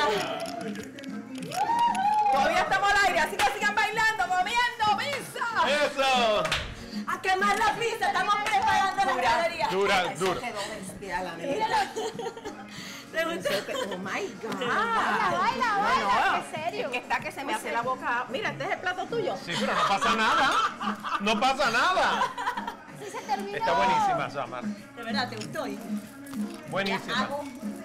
Todavía estamos al aire, así que sigan bailando, moviendo, pizza. ¡Eso! A quemar la pizza, estamos preparando las calorías. Dura, dura. Quedó bestial, amiga. ¿Te gustó? Oh my God. Baila, baila, baila, qué serio. Es que está que se me hace la boca. Mira, este es el plato tuyo. Sí, pero no pasa nada. No pasa nada. Sí se terminó. Está buenísima, Samar. De verdad, ¿te gustó? Buenísima. Hago